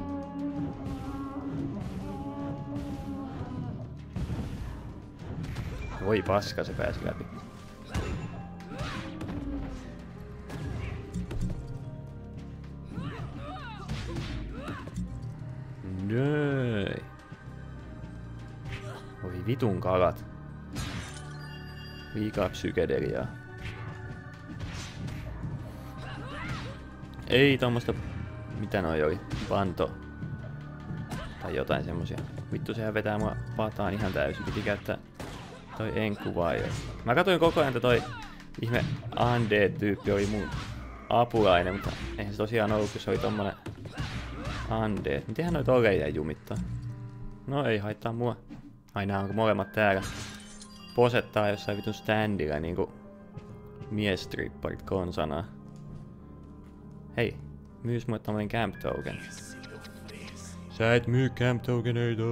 S1: Voi paska, se pääsi läpi. Nööi. Voi vitun kalat. Liikaa psykedeliaa. Ei tommosta... Mitä noi oli? Panto. Tai jotain semmosia. Vittu, sehän vetää mua pataan ihan täysin. Piti käyttää toi enkkuvaio. Mä katsoin koko ajan, että toi ihme Undead-tyyppi oli mun apulainen, mutta eihän se tosiaan ollut, kun se oli tommonen Undead. Mitenhän noi tolleen jäi jumittaa? No ei haittaa mua. Aina onko molemmat täällä posettaa jossain vitun standilla niinku miestripparit konsana. Hei, myys mulle tommonen camp token. Sä et myy camp tokeneita.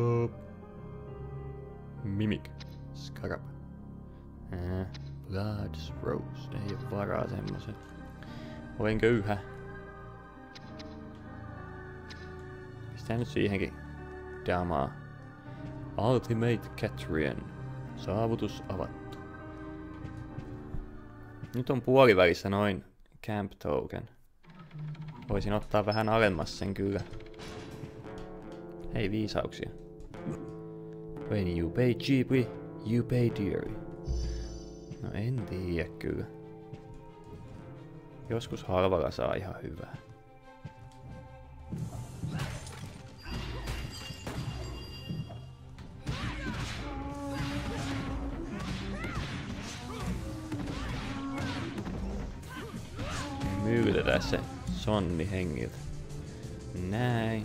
S1: Mimic. Scarab. Äh, Blood's Roast. Ei oo varaa semmosen. Olen köyhä. Pistää nyt siihenkin damaa. Ultimate Catrian. Saavutus avattu. Nyt on puolivälissä noin Camp Token. Voisin ottaa vähän alemmas sen kyllä. Hei, viisauksia. When you pay cheaply, you pay dearly. No en tiedä kyllä. Joskus halvalla saa ihan hyvää. Myytetään se sonni hengiltä. Näin.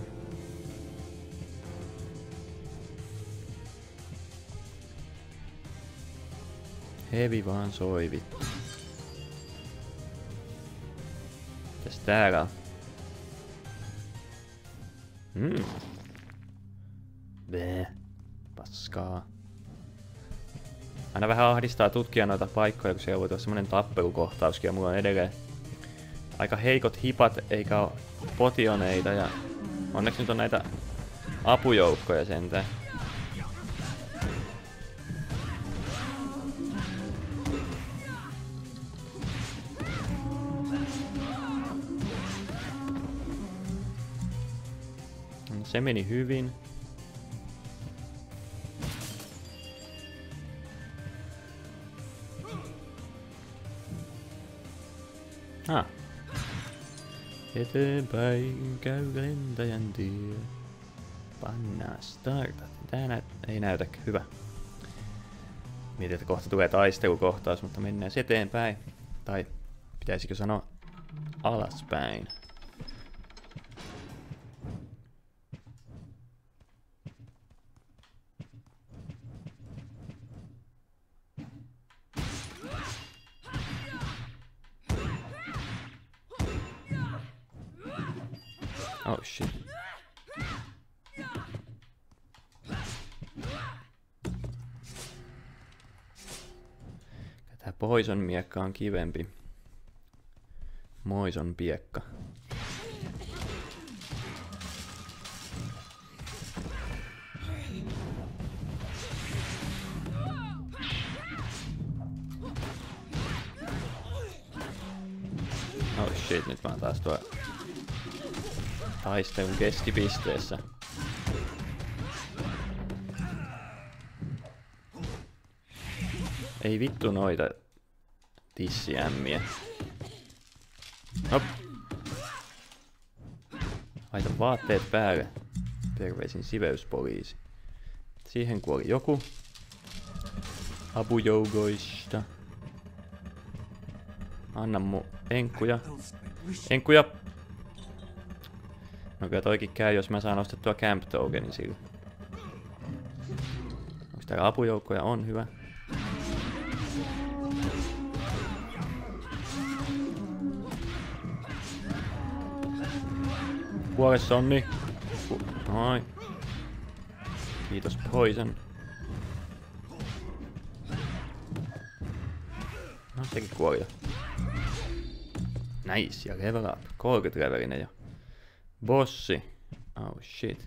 S1: Hevi vaan soi vittu. Mitäs täällä on? Hmm. Bää. Paskaa. Aina vähän ahdistaa tutkia noita paikkoja, kun siellä voi tulla semmonen tappelukohtauskin ja mulla on edelleen aika heikot hipat eikä oo potioneita ja onneksi nyt on näitä apujoukkoja sentään. Se meni hyvin. Ah. Eteenpäin käy lentäjän tie. Pannaan startat. Tää näyt ei näytäkään. Hyvä. Mietin, että kohta tulee taistelukohtaus, mutta mennään eteenpäin. Tai pitäisikö sanoa alaspäin. Oh shit. Tää poison miekka on kivempi. Moison piekka. Oh shit, nyt mä oon taas tuo taistelun keskipisteessä. Ei vittu noita tissiämmiä. Hop. Laita vaatteet päälle. Terveisin siveyspoliisi. Siihen kuoli joku. Apujoukoista. Anna mu enkkuja. Enkkuja! No kyllä toikin käy, jos mä saan ostettua Camp Tokenin sillä. Onks täällä apujoukkoja? On, hyvä. Kuole sonni. Noin. Kiitos poison. No sekin kuoli jo. Nice, ja level up. kolmekymmentä levelinen jo. Bossi. Oh shit.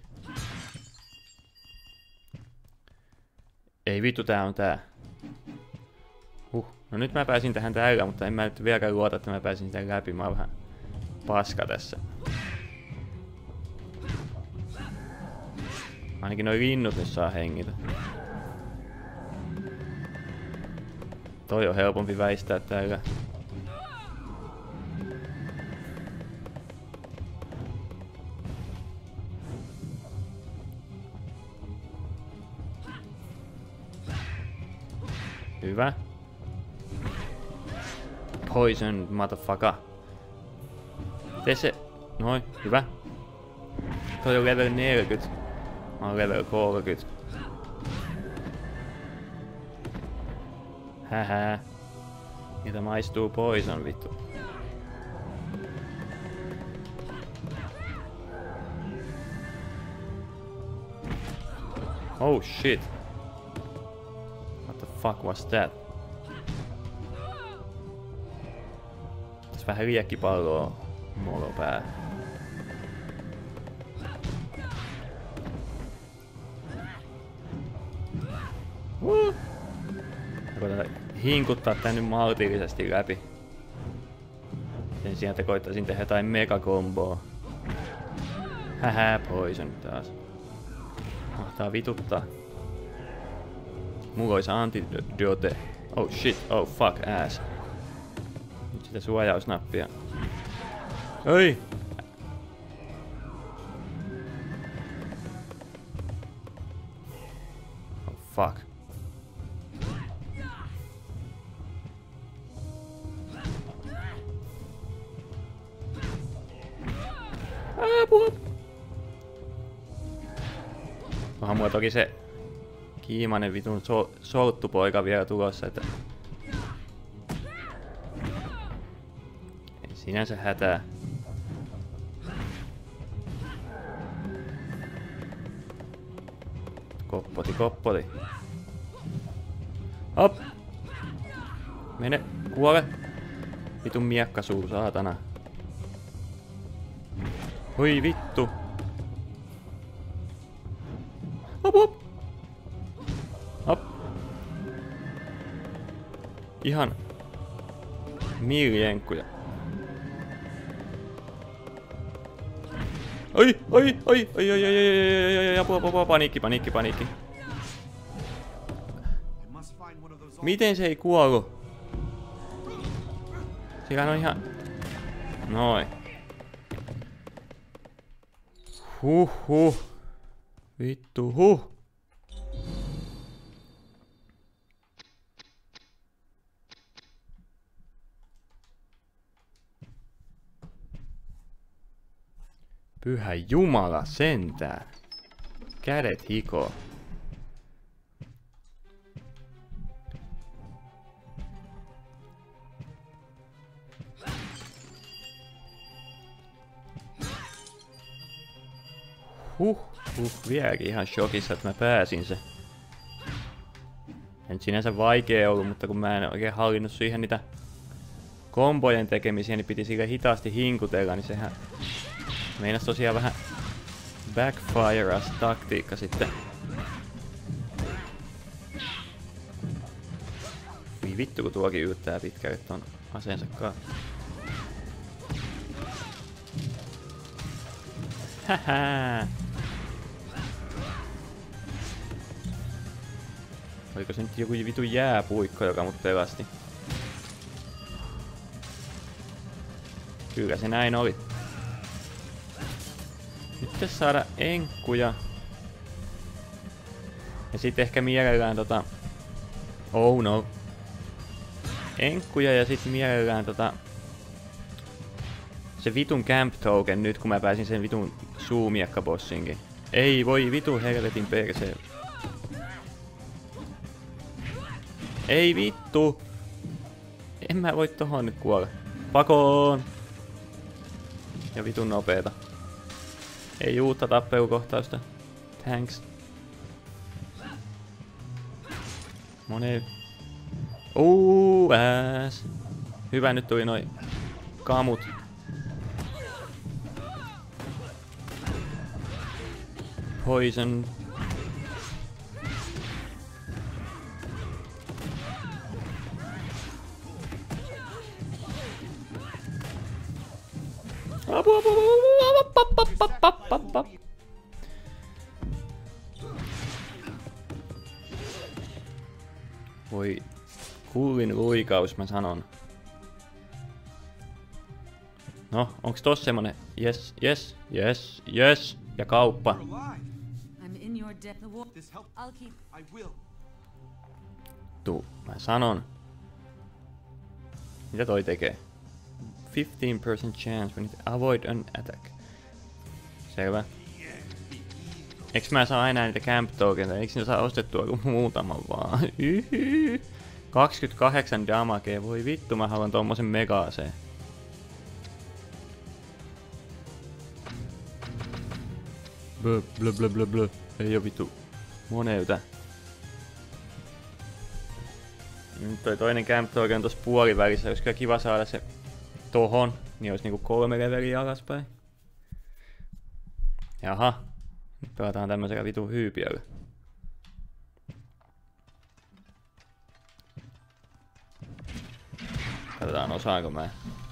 S1: Ei vittu, tää on tää. Huh. No nyt mä pääsin tähän täällä, mutta en mä nyt vieläkään luota, että mä pääsin sitä läpi. Mä oon vähän paska tässä. Ainakin noi linnut nyt saa hengitä. Toi on helpompi väistää täällä. Hyvä. Poison, motherfucker. Tee se. Noin, hyvä. Toi on level neljäkymmentä. Mä oon level kolmekymmentä. Hähää. Niitä maistuu poison vittu. Oh shit. What the fuck was that? Taas vähän liekkipalloa molo päällä. Uh. Koitan hinkuttaa tän nyt maltillisesti läpi. Sen sijaan, että koittaisin tehdä jotain megakomboa. Hähä, poison taas. Mahtaa vituttaa. Mulla olisi antidote. Oh shit, oh fuck ass. Nyt sitä suojausnappia. Oi! Oh fuck. Apua! Onhan mulla toki se kiimainen vitun so solttupoika vielä tulossa, että ei sinänsä hätää. Koppoti, koppoti. Hop! Mene, kuole! Vitun miekkasuu, saatana. Oi vittu! Hop hop! Hop! Ihan miilijenkkuja. Oi, oi, oi, oi, oi, oi, oi, oi, oi, oi, apua, apua, paniikki, paniikki, paniikki. Miten se ei kuollu? Sehän on ihan... Noin. Huh, huh. Vittu, huh. Pyhä Jumala sentään. Kädet hikoo. Huh, huh, vieläkin ihan shokissa, että mä pääsin se. En sinänsä vaikea ollut, mutta kun mä en oikein hallinnut siihen niitä kombojen tekemisiä, niin piti sille hitaasti hinkutella, niin sehän meinas tosiaan vähän backfireas taktiikka sitten. Voi vittu, kun tuokin yltää pitkälle ton aseensa kanssa. Hähää! Oliko se nyt joku vitu jääpuikko, joka mut pelasti? Kyllä se näin oli. Nyt pitäisi saada enkkuja. Ja sit ehkä mielellään tota... Oh no. Enkkuja ja sit mielellään tota... Se vitun camp token nyt, kun mä pääsin sen vitun suumiekka-bossinkin. Ei voi vitu helvetin perseen. Ei vittu! En mä voi tohon nyt kuolla. Pakoon! Ja vitun nopeeta. Ei uutta tappelukohtausta. Thanks. Mone. Uuu, ääs. Hyvä, nyt tuli noi kamut. Poison. Apu, apu, apu, voi kuulin luikaus, mä sanon. No, onks tossa semmonen yes, yes, yes, yes ja kauppa? Tuu, mä sanon. Mitä toi tekee? fifteen percent chance when it avoid an attack. Selvä. Eiks mä saa aina niitä camp tokenita? Eiks niitä saa ostettua kuin muutaman vaan? kaksikymmentäkahdeksan damagea. Voi vittu, mä haluan tommosen mega-aseen. Blö, blö, blö, blö, blö. Ei oo vittu moneuta. Nyt toi toinen camp token on tossa puolivälissä. Olis kyllä kiva saada se tohon, niin olisi niinku kolme leveliä alaspäin. Jaha. Nyt pelataan tämmöisellä vitun hyypiöllä. Katsotaan osaanko mä.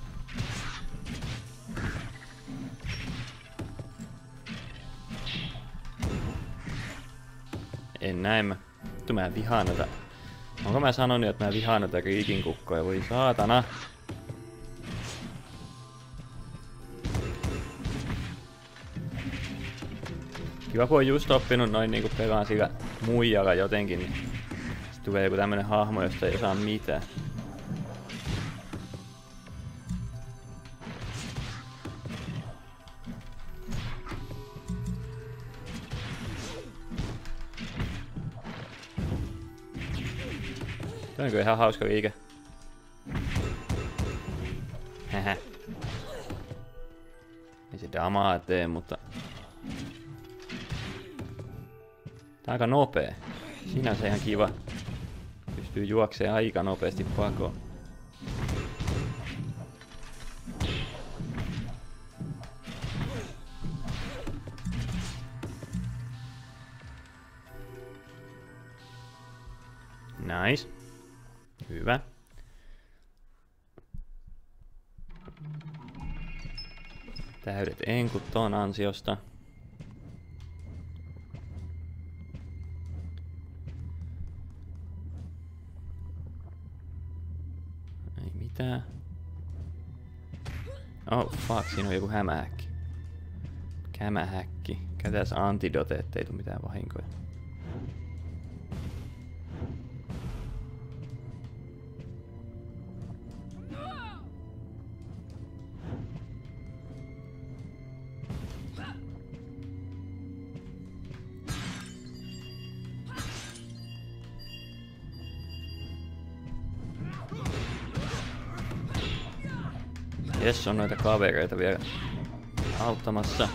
S1: En näe mä. Vittu mä vihaan näitä. Onko mä sanonut, että mä vihaan näitä Riikin kukkoja? Voi saatana. Kiva kun on just oppinut noin niinku pelaan sillä muijalla jotenkin, niin sit tulee joku tämmönen hahmo, josta ei osaa mitään. Tämä on kyllä ihan hauska liike. Hähä. Ei se damaa tee, mutta... Tää on aika nopee. Sinänsä ihan kiva. Pystyy juokseen aika nopeasti pakoon. Nice. Hyvä. Täydet enkut ton ansiosta. Ei mitään. Oh fuck, siinä on joku hämähäkki. Kämähäkki. Käytäs antidote, ettei tuu mitään vahinkoja. Jes, on noita kavereita vielä auttamassa.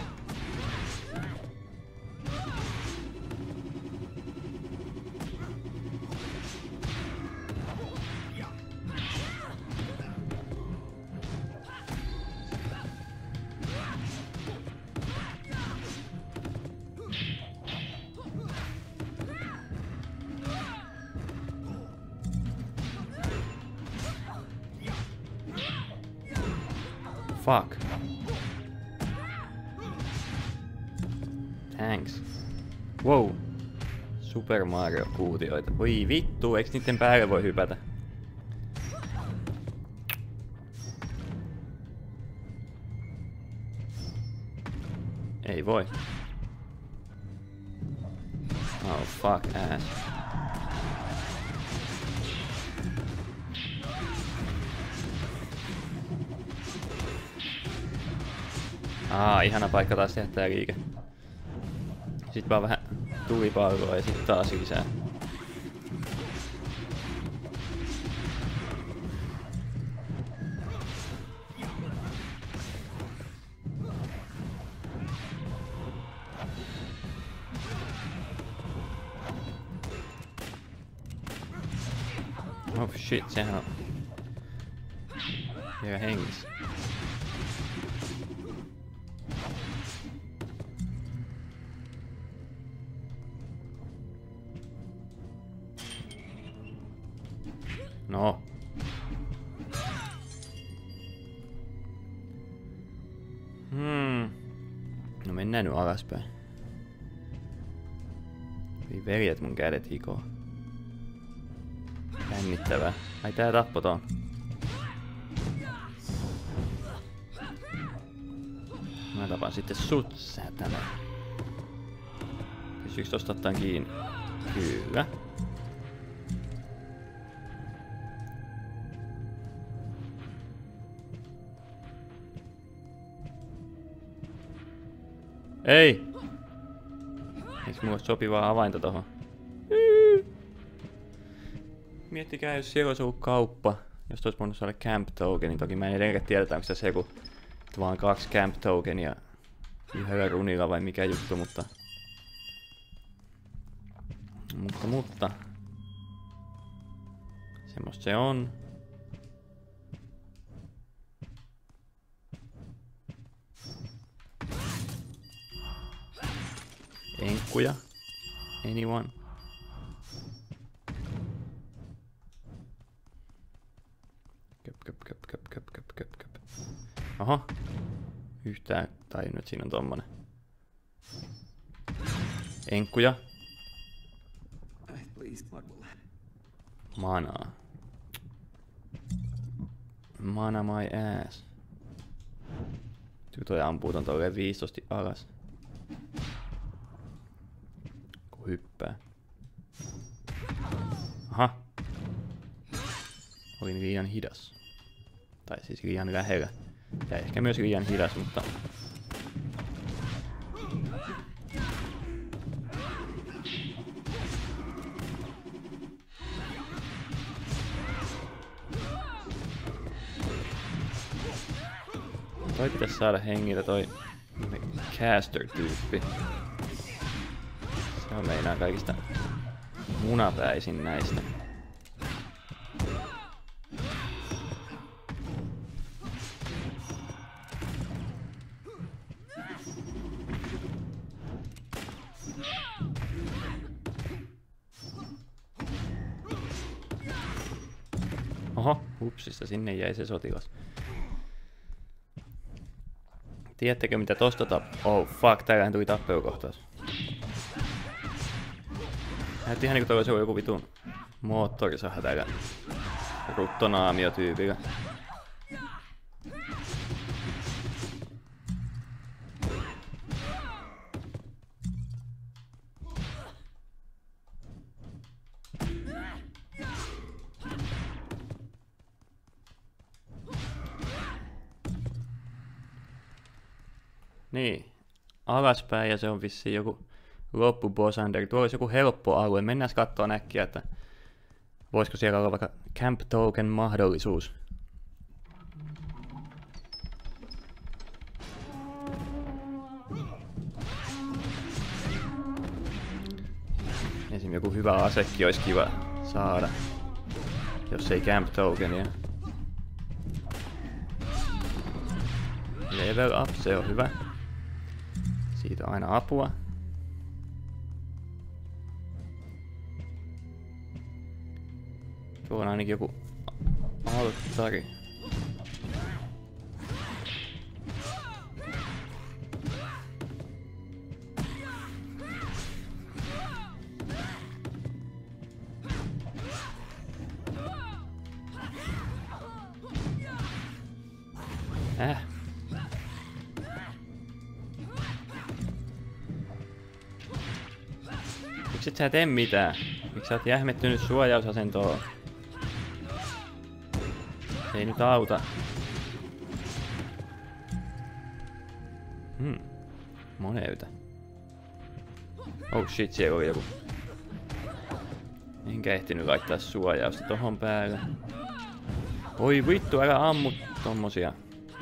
S1: Fuck. Thanks. Wow. Super Mario kuutioita. Voi vittu, eiks niitten päälle voi hypätä? Ei voi. Oh fuck ass. Aa, ihana paikka taas tehdä tää liike. Sitten vaan vähän tulipalloa ja sitten taas lisää. Oh shit, sehän on vielä hengissä. No. Hmm. No mennään nyt alaspäin. Ei veljet mun kädet hikoo. Jännittävää. Ai tää tappo ton. Mä tapan sitten sut, säätänä. Pystyykö tosta ottaan kiinni? Kyllä. Ei! Eiks mulla sopivaa avainta tohon? Miettikää, jos siellä olisi ollut kauppa. Jos olisi voinut saada camp tokenin. Toki mä en edelleen tiedä, onko se joku vaan kaksi camp tokenia yhdellä runilla vai mikä juttu, mutta... Mutta, mutta... Semmosta se on. Enkkuja? Anyone? Köp, köp, köp, köp, köp, köp, köp, köp. Oho. Yhtään tajunnut, että siinä on tommonen. Enkkuja. Manaa. Mana my ass. Tytö ampuu ton tolleen viistosti alas. Kun hyppää. Aha. Olin liian hidas. Tai siis liian lähellä. Ja ehkä myös liian hidas, mutta... Toi pitäis saada hengiltä toi caster-tyyppi. Se on meinaa kaikista munapäisin näistä. Oho, hupsista, sinne jäi se sotilas. Tiedättekö mitä tosta tap... Oh fuck, täällähän tuli tappelukohtaus. Näytti ihan niinku toi olisi joku vitun moottorisaha täällä ruttonaamiotyypillä. Niin, alaspäin ja se on vissiin joku loppubosander. Tuolla olisi joku helppo alue. Mennään katsoa äkkiä, että voisiko siellä olla vaikka Camp Token mahdollisuus. Esim. Joku hyvä asekki olisi kiva saada, jos ei Camp Tokenia. Level up, se on hyvä. Siitä on aina apua. Tuo on ainakin joku alttari. Äh. Miksi et sä tee mitään? Miksi sä oot jähmettynyt suojausasentoon? Ei nyt auta. Hmm. Moneuta. Oh shit, siellä oli joku. Enkä ehtinyt laittaa suojausta tohon päälle. Oi vittu, älä ammu tommosia.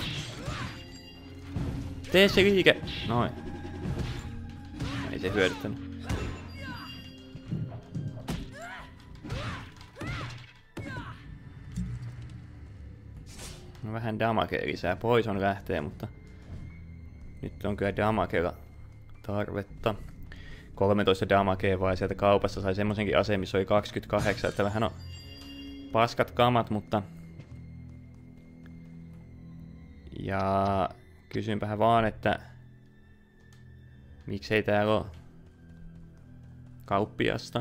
S1: Tee se liike! Noin. Ei se hyödyttänyt. No vähän damagea lisää. Poison lähtee, mutta nyt on kyllä damagella tarvetta. kolmetoista damagea vai sieltä kaupassa sai semmosenkin aseen, missä oli kaksikymmentäkahdeksan, että vähän on paskat kamat, mutta... Ja kysynpähän vaan, että miksei täällä ole kauppiasta.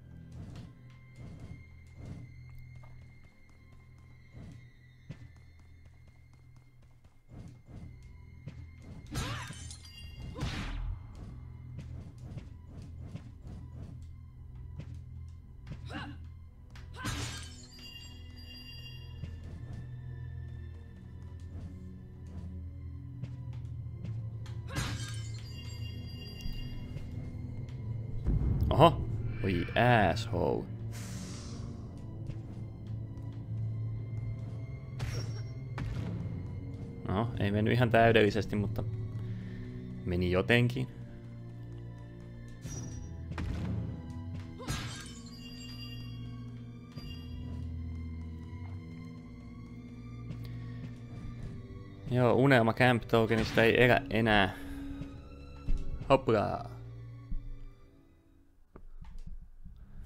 S1: Oho! Oi asshole. No, ei mennyt ihan täydellisesti, mutta meni jotenkin. Joo, unelma Camp Tokenista ei elä enää. Hoppla!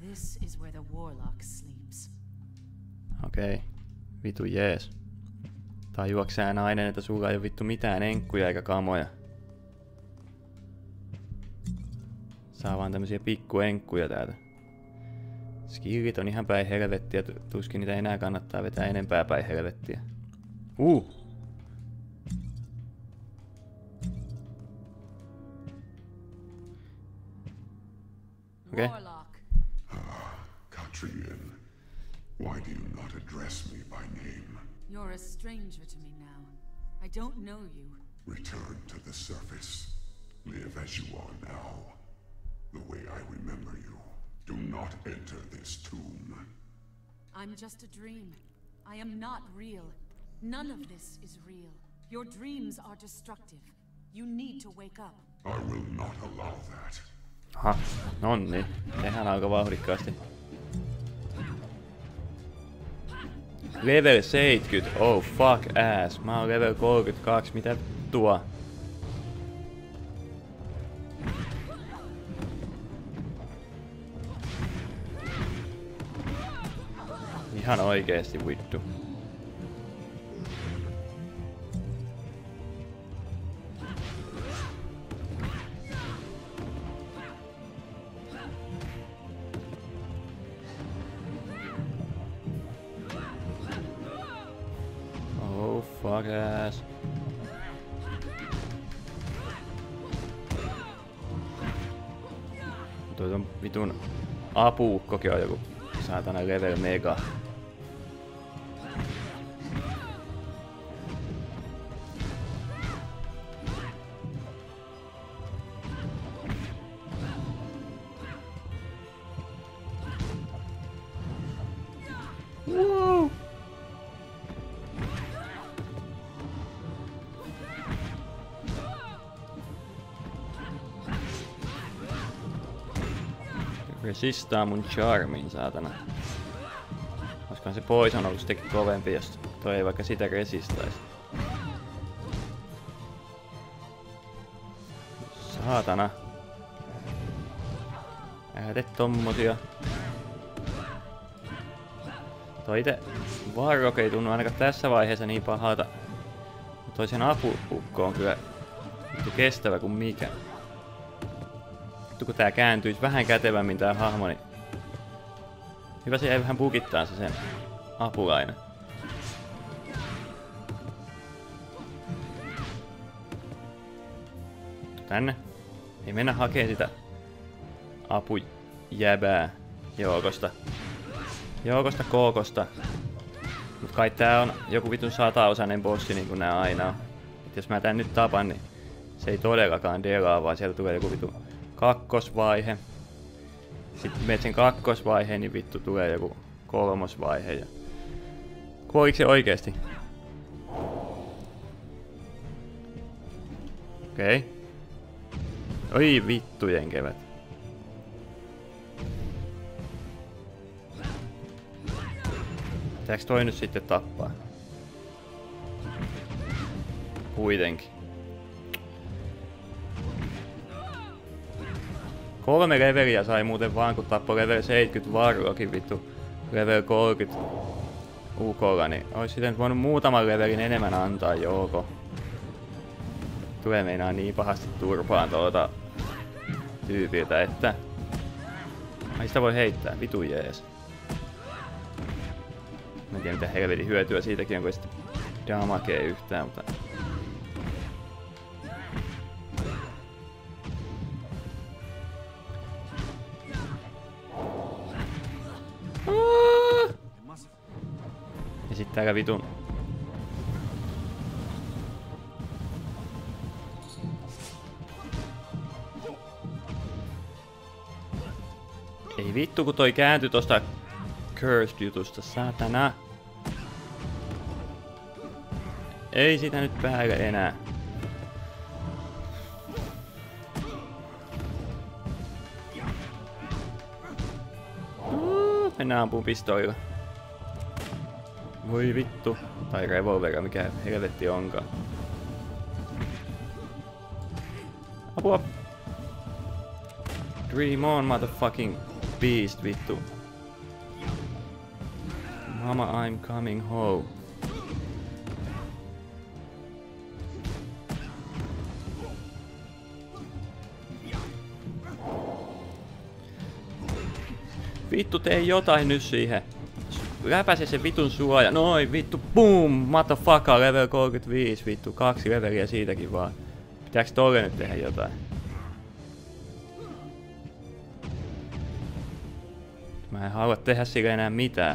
S2: This is where the warlock sleeps.
S1: Okei. Okay. Vitu jees. Tajuaksää nainen, että sulla ei oo vittu mitään enkkuja eikä kamoja. Saa vaan tämmösiä pikku enkkuja täältä. Skillit on ihan päin helvettiä, tuskin niitä enää kannattaa vetää enempää päin helvettiä. Uh! Okei. Okay.
S3: Ah, Katrien. Why do you not address me by name?
S2: You're a stranger to me now. I don't know you.
S3: Return to the surface. Live as you are now. The way I remember you. Do not enter this tomb.
S2: I'm just a dream. I am not real. None of this is real. Your dreams are destructive. You need to wake up.
S3: I will not allow that.
S1: Aha, nonni. Tehdään aika vauhdikkaasti. Level seitsemänkymmentä, oh fuck ass. Mä oon level kolmekymmentäkaksi, mitä tuo? Ihan oikeesti vittu. Oh fuck ass. Toi on vitun apuukkokin on joku saatana level mega. Woo! Resistaa mun charmin, saatana. Olisikohan se poison ollut sittenkin kovempi, jos toi ei vaikka sitä resistaisi. Saatana. Älä tee tommosia. Toi ite Varrock ei tunnu ainakaan tässä vaiheessa niin pahalta. Mutta toi sen apupukko on kyllä kestävä kuin mikä. Kun tää kääntyisi vähän kätevämmin tää hahmo, niin hyvä se jäi vähän bugittaa se sen apulainen. Tänne. Ei mennä hakee sitä apujäbää joukosta. Joukosta kookosta. Mut kai tää on joku vitun sataosainen bossi niin kuin nää aina on. Et jos mä tän nyt tapan, niin se ei todellakaan delaa, vaan sieltä tulee joku vitun kakkosvaihe. Sitten menet sen kakkosvaiheen, niin vittu tulee joku kolmosvaihe. Ja kuoliko se oikeesti? Okei. Okay. Oi vittujen kevät. Pitääks toi nyt sitten tappaa? Kuitenkin. Kolme leveliä sai muuten vaan, kun tappoi level seitsemänkymmentä Varrockin vittu level kolmekymmentä ukolla, niin ois sitten voinut muutaman levelin enemmän antaa jouko. Tulee meinaa niin pahasti turpaan tuota tyypiltä, että ai sitä voi heittää, vitu jees. Mä en tiedä mitä helvetin hyötyä siitäkin on, kun ei sitten damakee yhtään, mutta ja sit täällä vitun ei vittu kun toi kääntyi tosta Cursed jutusta, saatana. Ei sitä nyt päälle enää. Uh, mennään ampuun pistoilla. Voi vittu. Tai revolvera, mikä helvetti onkaan. Apua. Dream on, motherfucking beast, vittu. Mama, I'm coming home. Vittu, tee jotain nyt siihen. Läpäse se vitun suoja. Noin, vittu, boom, motherfucker, level kolmekymmentäviisi, vittu, kaksi leveliä siitäkin vaan. Pitääks tolle nyt tehdä jotain? Mä en halua tehdä sille enää mitään.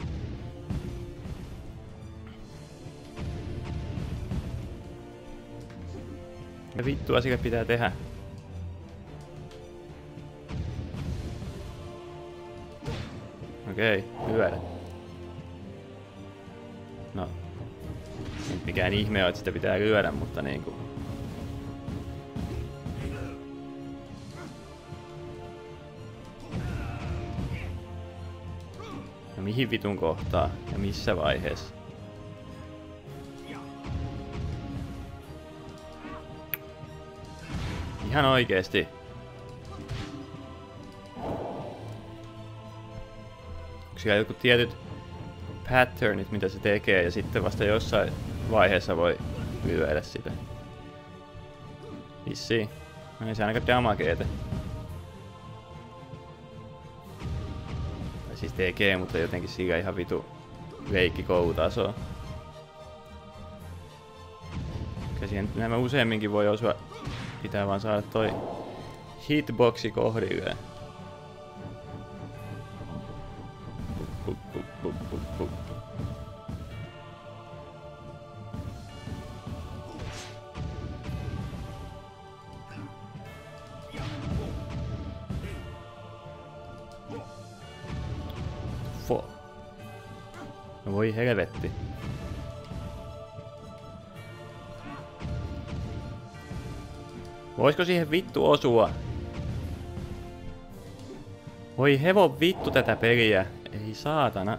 S1: Ja vittua sille pitää tehdä. Okei, lyödä. No. Ei mikään ihme on, että sitä pitää lyödä, mutta niinku. No mihin vitun kohtaa? Ja missä vaiheessa? Ihan oikeesti. Siellä jotkut tietyt patternit, mitä se tekee, ja sitten vasta jossain vaiheessa voi lyödä sitä. Vissiin. No ei se ainakaan damageete. Tai siis tekee, mutta jotenkin sillä ihan vitu leikkikoulutasoa. Ja siihen nämä useamminkin voi osua. Pitää vaan saada toi hitboxi kohdilleen. Pup, pup, pup, pup, pup. Fo. No voi helvetti. Voisiko siihen vittu osua? Voi hevon vittu tätä peliä. Ei saatana.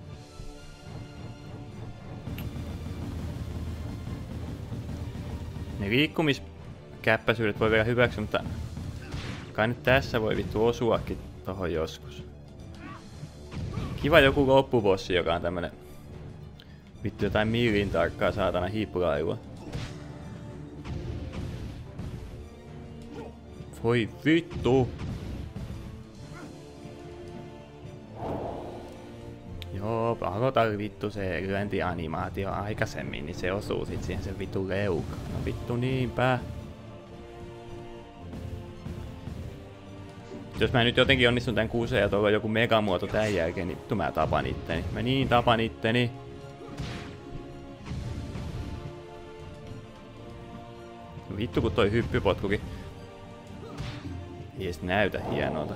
S1: Ne liikkumiskäppäisyydet voi vielä hyväksyä, mutta kai nyt tässä voi vittu osuakin tohon joskus. Kiva joku loppubossi, joka on tämmönen vittu jotain millin tarkkaa saatana hiippulailua. Voi vittu! Joo, aloita vittu se lyöntianimaatio aikaisemmin, niin se osuu sit siihen sen vittu leukaan. No vittu niinpä. Jos mä nyt jotenkin onnistun tän kuuseen ja tuolla joku megamuoto tän jälkeen, niin vittu mä tapan itteni. Mä niin tapan itteni. No vittu kun toi hyppypotkukin ei edes näytä hienolta.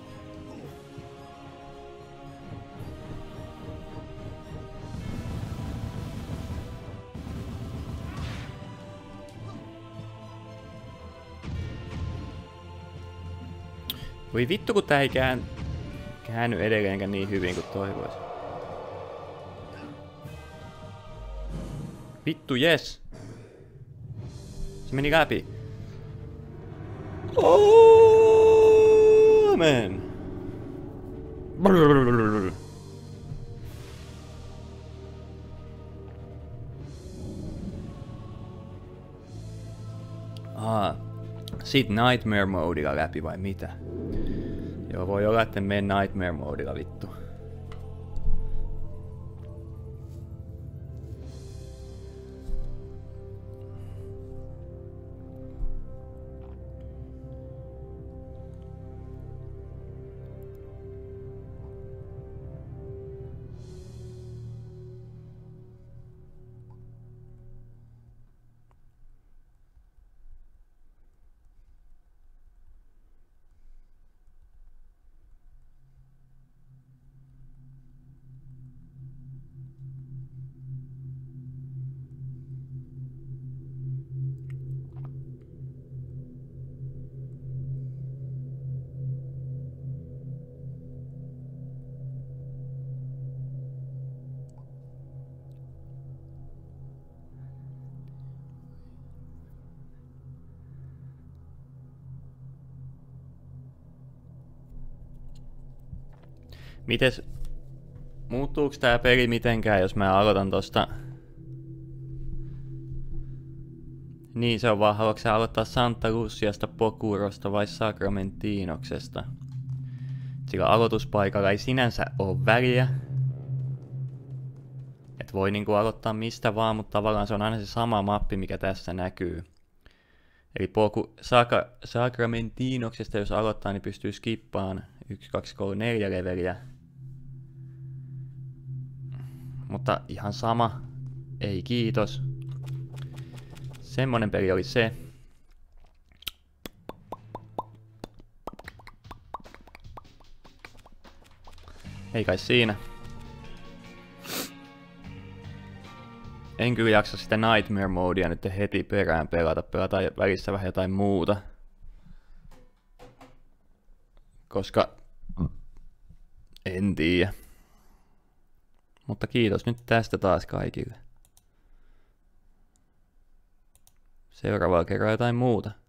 S1: Voi vittu kun tää ei kään, käänny edelleenkään niin hyvin kuin toivoisin. Vittu jes! Se meni läpi. Amen! Ah, sit Nightmare modilla läpi vai mitä? Joo, voi olla, että mene Nightmare modilla vittu. Mites, muuttuuko tää peli mitenkään, jos mä aloitan tosta? Niin, se on vaan, haluatko sä aloittaa Santa Luciasta, Pokurosta vai Sacramentinoksesta? Sillä aloituspaikalla ei sinänsä ole väliä. Et voi niinku aloittaa mistä vaan, mutta tavallaan se on aina se sama mappi, mikä tässä näkyy. Eli Poku, Saka, Sacramentinoksesta jos aloittaa, niin pystyy skippaan yksi, kaksi, kolme, neljä leveliä. Mutta ihan sama. Ei kiitos. Semmonen peli oli se. Ei kai siinä. En kyllä jaksa sitä Nightmare modea nyt heti perään pelata. Pelataan välissä vähän jotain muuta. Koska en tiedä. Mutta kiitos nyt tästä taas kaikille. Seuraavalla kerralla jotain muuta.